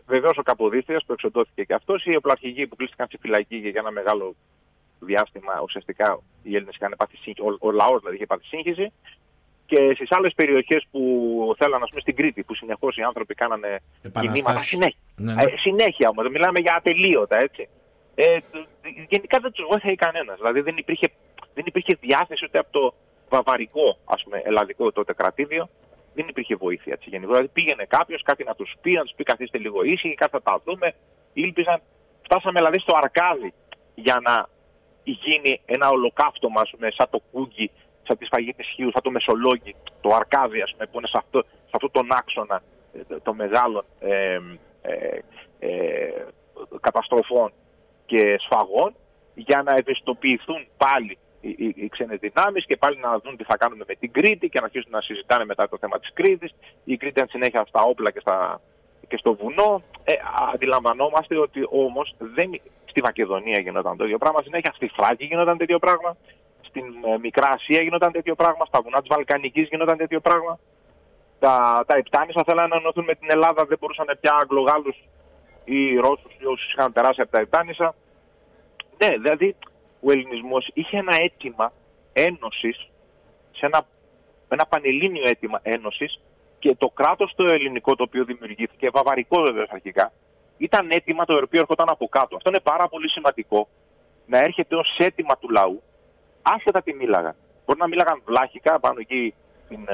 βεβαίως ο Καποδίστριας που εξοντώθηκε και αυτός, οι οπλαρχηγοί που κλείστηκαν στη φυλακή για ένα μεγάλο διάστημα. Ουσιαστικά οι Έλληνες είχαν πάθει σύγχυση, ο, ο λαός δηλαδή είχε πάθει σύγχυση. Και στις άλλες περιοχές που θέλαν, ας πούμε στην Κρήτη, που συνεχώς οι άνθρωποι κάνανε κινήματα. Συνέχεια, ναι, ναι. Ε, συνέχεια όμως, μιλάμε για ατελείωτα, έτσι. Ε, γενικά δεν τους βοήθησε κανένας. Δηλαδή δεν υπήρχε, δεν υπήρχε διάθεση ούτε από το βαβαρικό, ας πούμε, ελλαδικό τότε κρατήδιο. Δεν υπήρχε βοήθεια, έτσι, γενικά. Δηλαδή πήγαινε κάποιος κάτι να τους πει, να τους πει καθίστε λίγο ήσυχοι, κάτι θα τα δούμε. Ήλπιζαν. Φτάσαμε δηλαδή στο Αρκάδι για να γίνει ένα ολοκαύτωμα, ας πούμε, σαν το Κούγκι, σαν τη σφαγή της Χίου, σαν το Μεσολόγγι, το Αρκάδι, ας πούμε, που είναι σε αυτό, σε αυτό τον άξονα των μεγάλων ε, ε, ε, καταστροφών και σφαγών, για να ευαισθητοποιηθούν πάλι οι, οι, οι ξένες δυνάμεις και πάλι να δουν τι θα κάνουμε με την Κρήτη και να αρχίσουν να συζητάνε μετά το θέμα της Κρήτης. Η Κρήτη ήταν συνέχεια στα όπλα και, στα, και στο βουνό. Ε, αντιλαμβανόμαστε ότι όμως δεν, στη Μακεδονία γινόταν το ίδιο πράγμα, συνέχεια στη Θράκη γινόταν το ίδιο πράγμα. Στην ε, Μικρά Ασία γινόταν τέτοιο πράγμα, στα βουνά της Βαλκανικής γινόταν τέτοιο πράγμα. Τα, τα Επτάνησα θέλανε να ενωθούν με την Ελλάδα, δεν μπορούσαν πια Αγγλογάλους ή Ρώσους ή όσους είχαν περάσει από τα Επτάνησα. Ναι, δηλαδή ο ελληνισμός είχε ένα αίτημα ένωσης, σε ένα, ένα πανελλήνιο αίτημα ένωσης, και το κράτος το ελληνικό το οποίο δημιουργήθηκε, βαβαρικό βέβαια αρχικά, ήταν αίτημα το οποίο έρχονταν από κάτω. Αυτό είναι πάρα πολύ σημαντικό, να έρχεται ως αίτημα του λαού, άσχετα τι μίλαγαν. Μπορεί να μίλαγαν βλάχικα, πάνω εκεί την,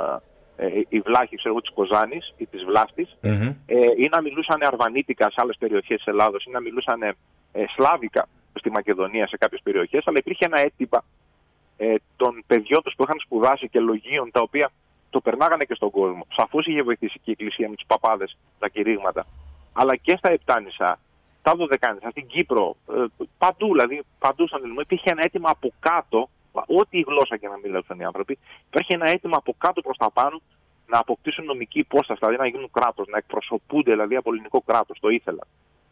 ε, ε, η βλάχη ξέρω, της Κοζάνης ή της Βλάστης, mm-hmm. ε, ή να μιλούσαν αρβανίτικα σε άλλες περιοχές της Ελλάδος, ή να μιλούσαν ε, σλάβικα στη Μακεδονία σε κάποιες περιοχές, αλλά υπήρχε ένα αίτημα ε, των παιδιών τους που είχαν σπουδάσει και λογίων, τα οποία το περνάγανε και στον κόσμο. Σαφώς είχε βοηθήσει και η Εκκλησία με τους παπάδες, τα κηρύγματα, αλλά και στα Επτάνησα, στα Δωδεκάνησα, στην Κύπρο, ε, παντού δηλαδή, παντού στον Ελληνικό, υπήρχε ένα αίτημα από κάτω, ό,τι η γλώσσα και να μιλούσαν οι άνθρωποι, υπήρχε ένα αίτημα από κάτω προς τα πάνω να αποκτήσουν νομική υπόσταση, δηλαδή να γίνουν κράτος, να εκπροσωπούνται δηλαδή από ελληνικό κράτος, το ήθελαν.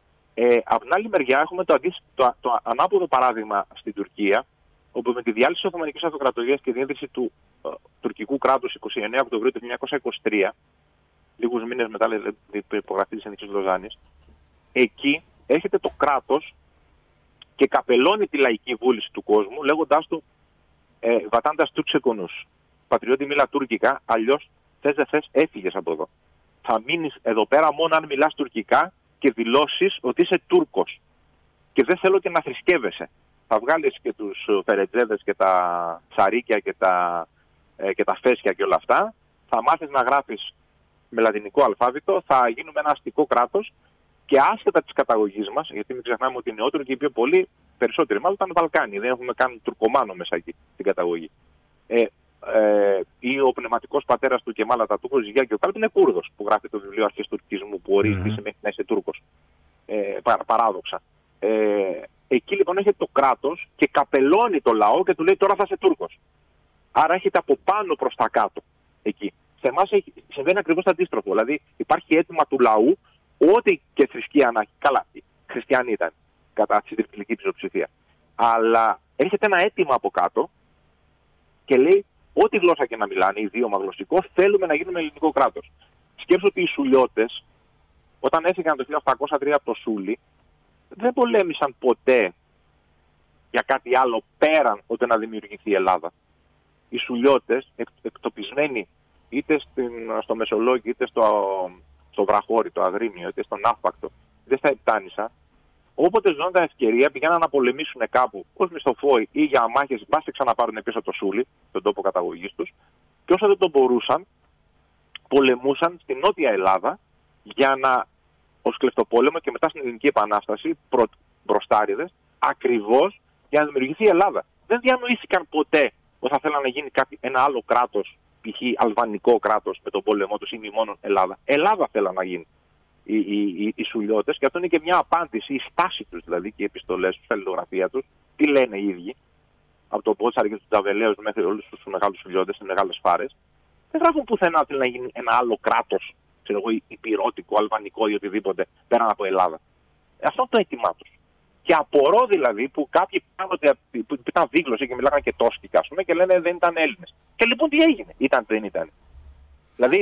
Ε, από την άλλη μεριά έχουμε το, αντί, το, το ανάποδο παράδειγμα στην Τουρκία, όπου με τη διάλυση της Οθωμανικής Αυτοκρατορίας και τη διέδρυση του ε, τουρκικού κράτους εικοστή ενάτη Οκτωβρίου του χίλια εννιακόσια είκοσι τρία, λίγους μήνες μετά την υπογραφή της Συνθήκης Λοζάνης, εκεί έρχεται το κράτος και καπελώνει τη λαϊκή βούληση του κόσμου, λέγοντάς του ε, «Βατάντας Τουρξεκονούς, πατριώτη μίλα τουρκικά, αλλιώς θες δεν θες έφυγες από εδώ. Θα μείνεις εδώ πέρα μόνο αν μιλάς τουρκικά και δηλώσεις ότι είσαι Τούρκος. Και δεν θέλω και να θρησκεύεσαι. Θα βγάλεις και τους φερετζέδες και τα ψαρίκια και τα, ε, και τα φέσια και όλα αυτά. Θα μάθεις να γράφεις με λατινικό αλφάβητο. Θα γίνουμε ένα αστικό κράτος. Και άσχετα της καταγωγής μας, γιατί μην ξεχνάμε ότι οι νεότεροι και οι πιο πολλοί, περισσότεροι μάλλον ήταν Βαλκάνοι. Δεν έχουμε κάνει τουρκομάνο μέσα εκεί την καταγωγή. Ε, ε, ή ο πνευματικός πατέρας του Κεμάλ Ατατούρκ, ο Ζιγιά Γκιοκάλπ, είναι Κούρδος, που γράφει το βιβλίο Αρχές Τουρκισμού, που ορίζει τι σημαίνει να είσαι Τούρκος. Ε, παρά, παράδοξα. Ε, εκεί λοιπόν έχετε το κράτος και καπελώνει το λαό και του λέει τώρα θα είσαι Τούρκος. Άρα έχετε από πάνω προς τα κάτω εκεί. Σε εμάς συμβαίνει ακριβώς το αντίστροφο. Δηλαδή υπάρχει αίτημα του λαού, ό,τι και θρησκεία να έχει. Καλά, χριστιανοί ήταν κατά τη τριπλική πλειοψηφία. Αλλά έρχεται ένα αίτημα από κάτω και λέει ό,τι γλώσσα και να μιλάνε, ιδίωμα γλωσσικό, θέλουμε να γίνουμε ελληνικό κράτος. Σκέψου ότι οι Σουλιώτες, όταν έφυγαν το χίλια οκτακόσια τρία από το Σούλι, δεν πολέμησαν ποτέ για κάτι άλλο πέραν ότι να δημιουργηθεί η Ελλάδα. Οι Σουλιώτες, εκ, εκτοπισμένοι είτε στην, στο Μεσολόγγι, είτε στο, στο Βραχώρι, το Αγρίνιο, είτε στον Αύπακτο, είτε στα Επτάνησα, όποτε ζώνταν ευκαιρία πηγαίναν να πολεμήσουν κάπου ως μισθοφόροι ή για μάχες, μπας και ξαναπάρουν πίσω το Σούλι, τον τόπο καταγωγής τους, και όσο δεν το μπορούσαν, πολεμούσαν στην Νότια Ελλάδα για να, ως κλεφτοπόλεμο και μετά στην Ελληνική Επανάσταση, προ, μπροστάριδες, ακριβώς για να δημιουργηθεί η Ελλάδα. Δεν διανοήθηκαν ποτέ ότι θα θέλανε να γίνει κάτι, ένα άλλο κράτος, π.χ. αλβανικό κράτος με τον πόλεμό τους ή μη μόνο Ελλάδα. Ελλάδα θέλαν να γίνει οι, οι, οι, οι Σουλιώτες, και αυτό είναι και μια απάντηση, η στάση τους δηλαδή και οι επιστολές τους, η αλληλογραφία τους, τι λένε οι ίδιοι, από τον Πότσαρη και τους Τζαβελαίους μέχρι όλους τους μεγάλους Σουλιώτες, τις μεγάλες φάρες. Δεν γράφουν πουθενά ότι να γίνει ένα άλλο κράτος, ξέρω εγώ, υπηρώτικο, αλβανικό ή οτιδήποτε πέραν από Ελλάδα. Αυτό είναι το αίτημά τους. Και απορώ δηλαδή που κάποιοι πάντοτε που ήταν δίγλωσοι και μιλάγανε και τόσκικα, ας πούμε, και λένε δεν ήταν Έλληνες. Και λοιπόν τι έγινε, ήταν δεν ήταν. Δηλαδή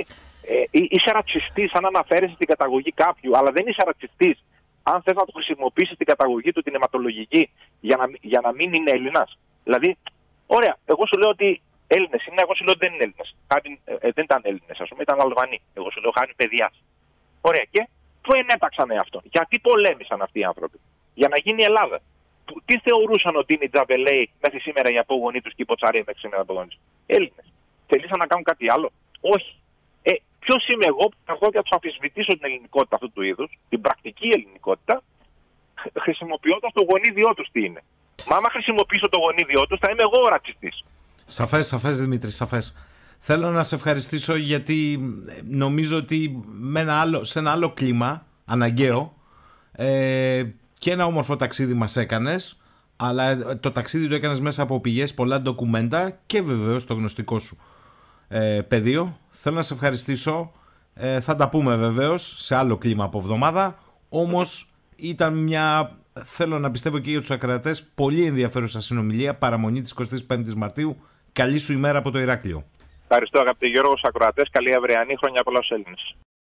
Ε, είσαι ρατσιστής αν αναφέρεσαι στην καταγωγή κάποιου, αλλά δεν είσαι ρατσιστής αν θες να το χρησιμοποιήσεις την καταγωγή του, την αιματολογική, για να, για να μην είναι Έλληνας. Δηλαδή, ωραία, εγώ σου λέω ότι Έλληνες είναι, εγώ σου λέω ότι δεν είναι Έλληνες. Ε, δεν ήταν Έλληνες, ας πούμε, ήταν Αλβανοί. Εγώ σου λέω χάνει παιδιάς. Ωραία, και πού ενέταξαν αυτό? Γιατί πολέμησαν αυτοί οι άνθρωποι? Για να γίνει η Ελλάδα. Τι θεωρούσαν ότι είναι οι Τζαβελέοι μέχρι σήμερα οι απόγονοί τους και οι Ποτσαρέοι μέχρι σήμερα οι απόγονοι τους? Έλληνες. Θελήσαν να κάνουν κάτι άλλο? Όχι. Ε, ποιος είμαι εγώ που θα έρθω και θα τους αμφισβητήσω την ελληνικότητα αυτού του είδους, την πρακτική ελληνικότητα, χρησιμοποιώντας το γονίδιό τους τι είναι? Μα άμα χρησιμοποιήσω το γονίδιό τους θα είμαι εγώ ο ρατσιστής. Σαφές, σαφές Δημήτρη, σαφές. Θέλω να σε ευχαριστήσω γιατί νομίζω ότι με ένα άλλο, σε ένα άλλο κλίμα αναγκαίο ε, και ένα όμορφο ταξίδι μας έκανες, αλλά το ταξίδι το έκανες μέσα από πηγές, πολλά ντοκουμέντα και βεβαίως το γνωστικό σου ε, πεδίο. Θέλω να σε ευχαριστήσω. Ε, θα τα πούμε βεβαίως σε άλλο κλίμα από εβδομάδα. Όμως ήταν μια, θέλω να πιστεύω και για τους ακροατές, πολύ ενδιαφέρουσα συνομιλία, παραμονή της εικοστής πέμπτης Μαρτίου. Καλή σου ημέρα από το Ηράκλειο. Ευχαριστώ αγαπητέ Γιώργο, στους ακροατές. Καλή αυριανή, χρόνια πολλά στους Έλληνες.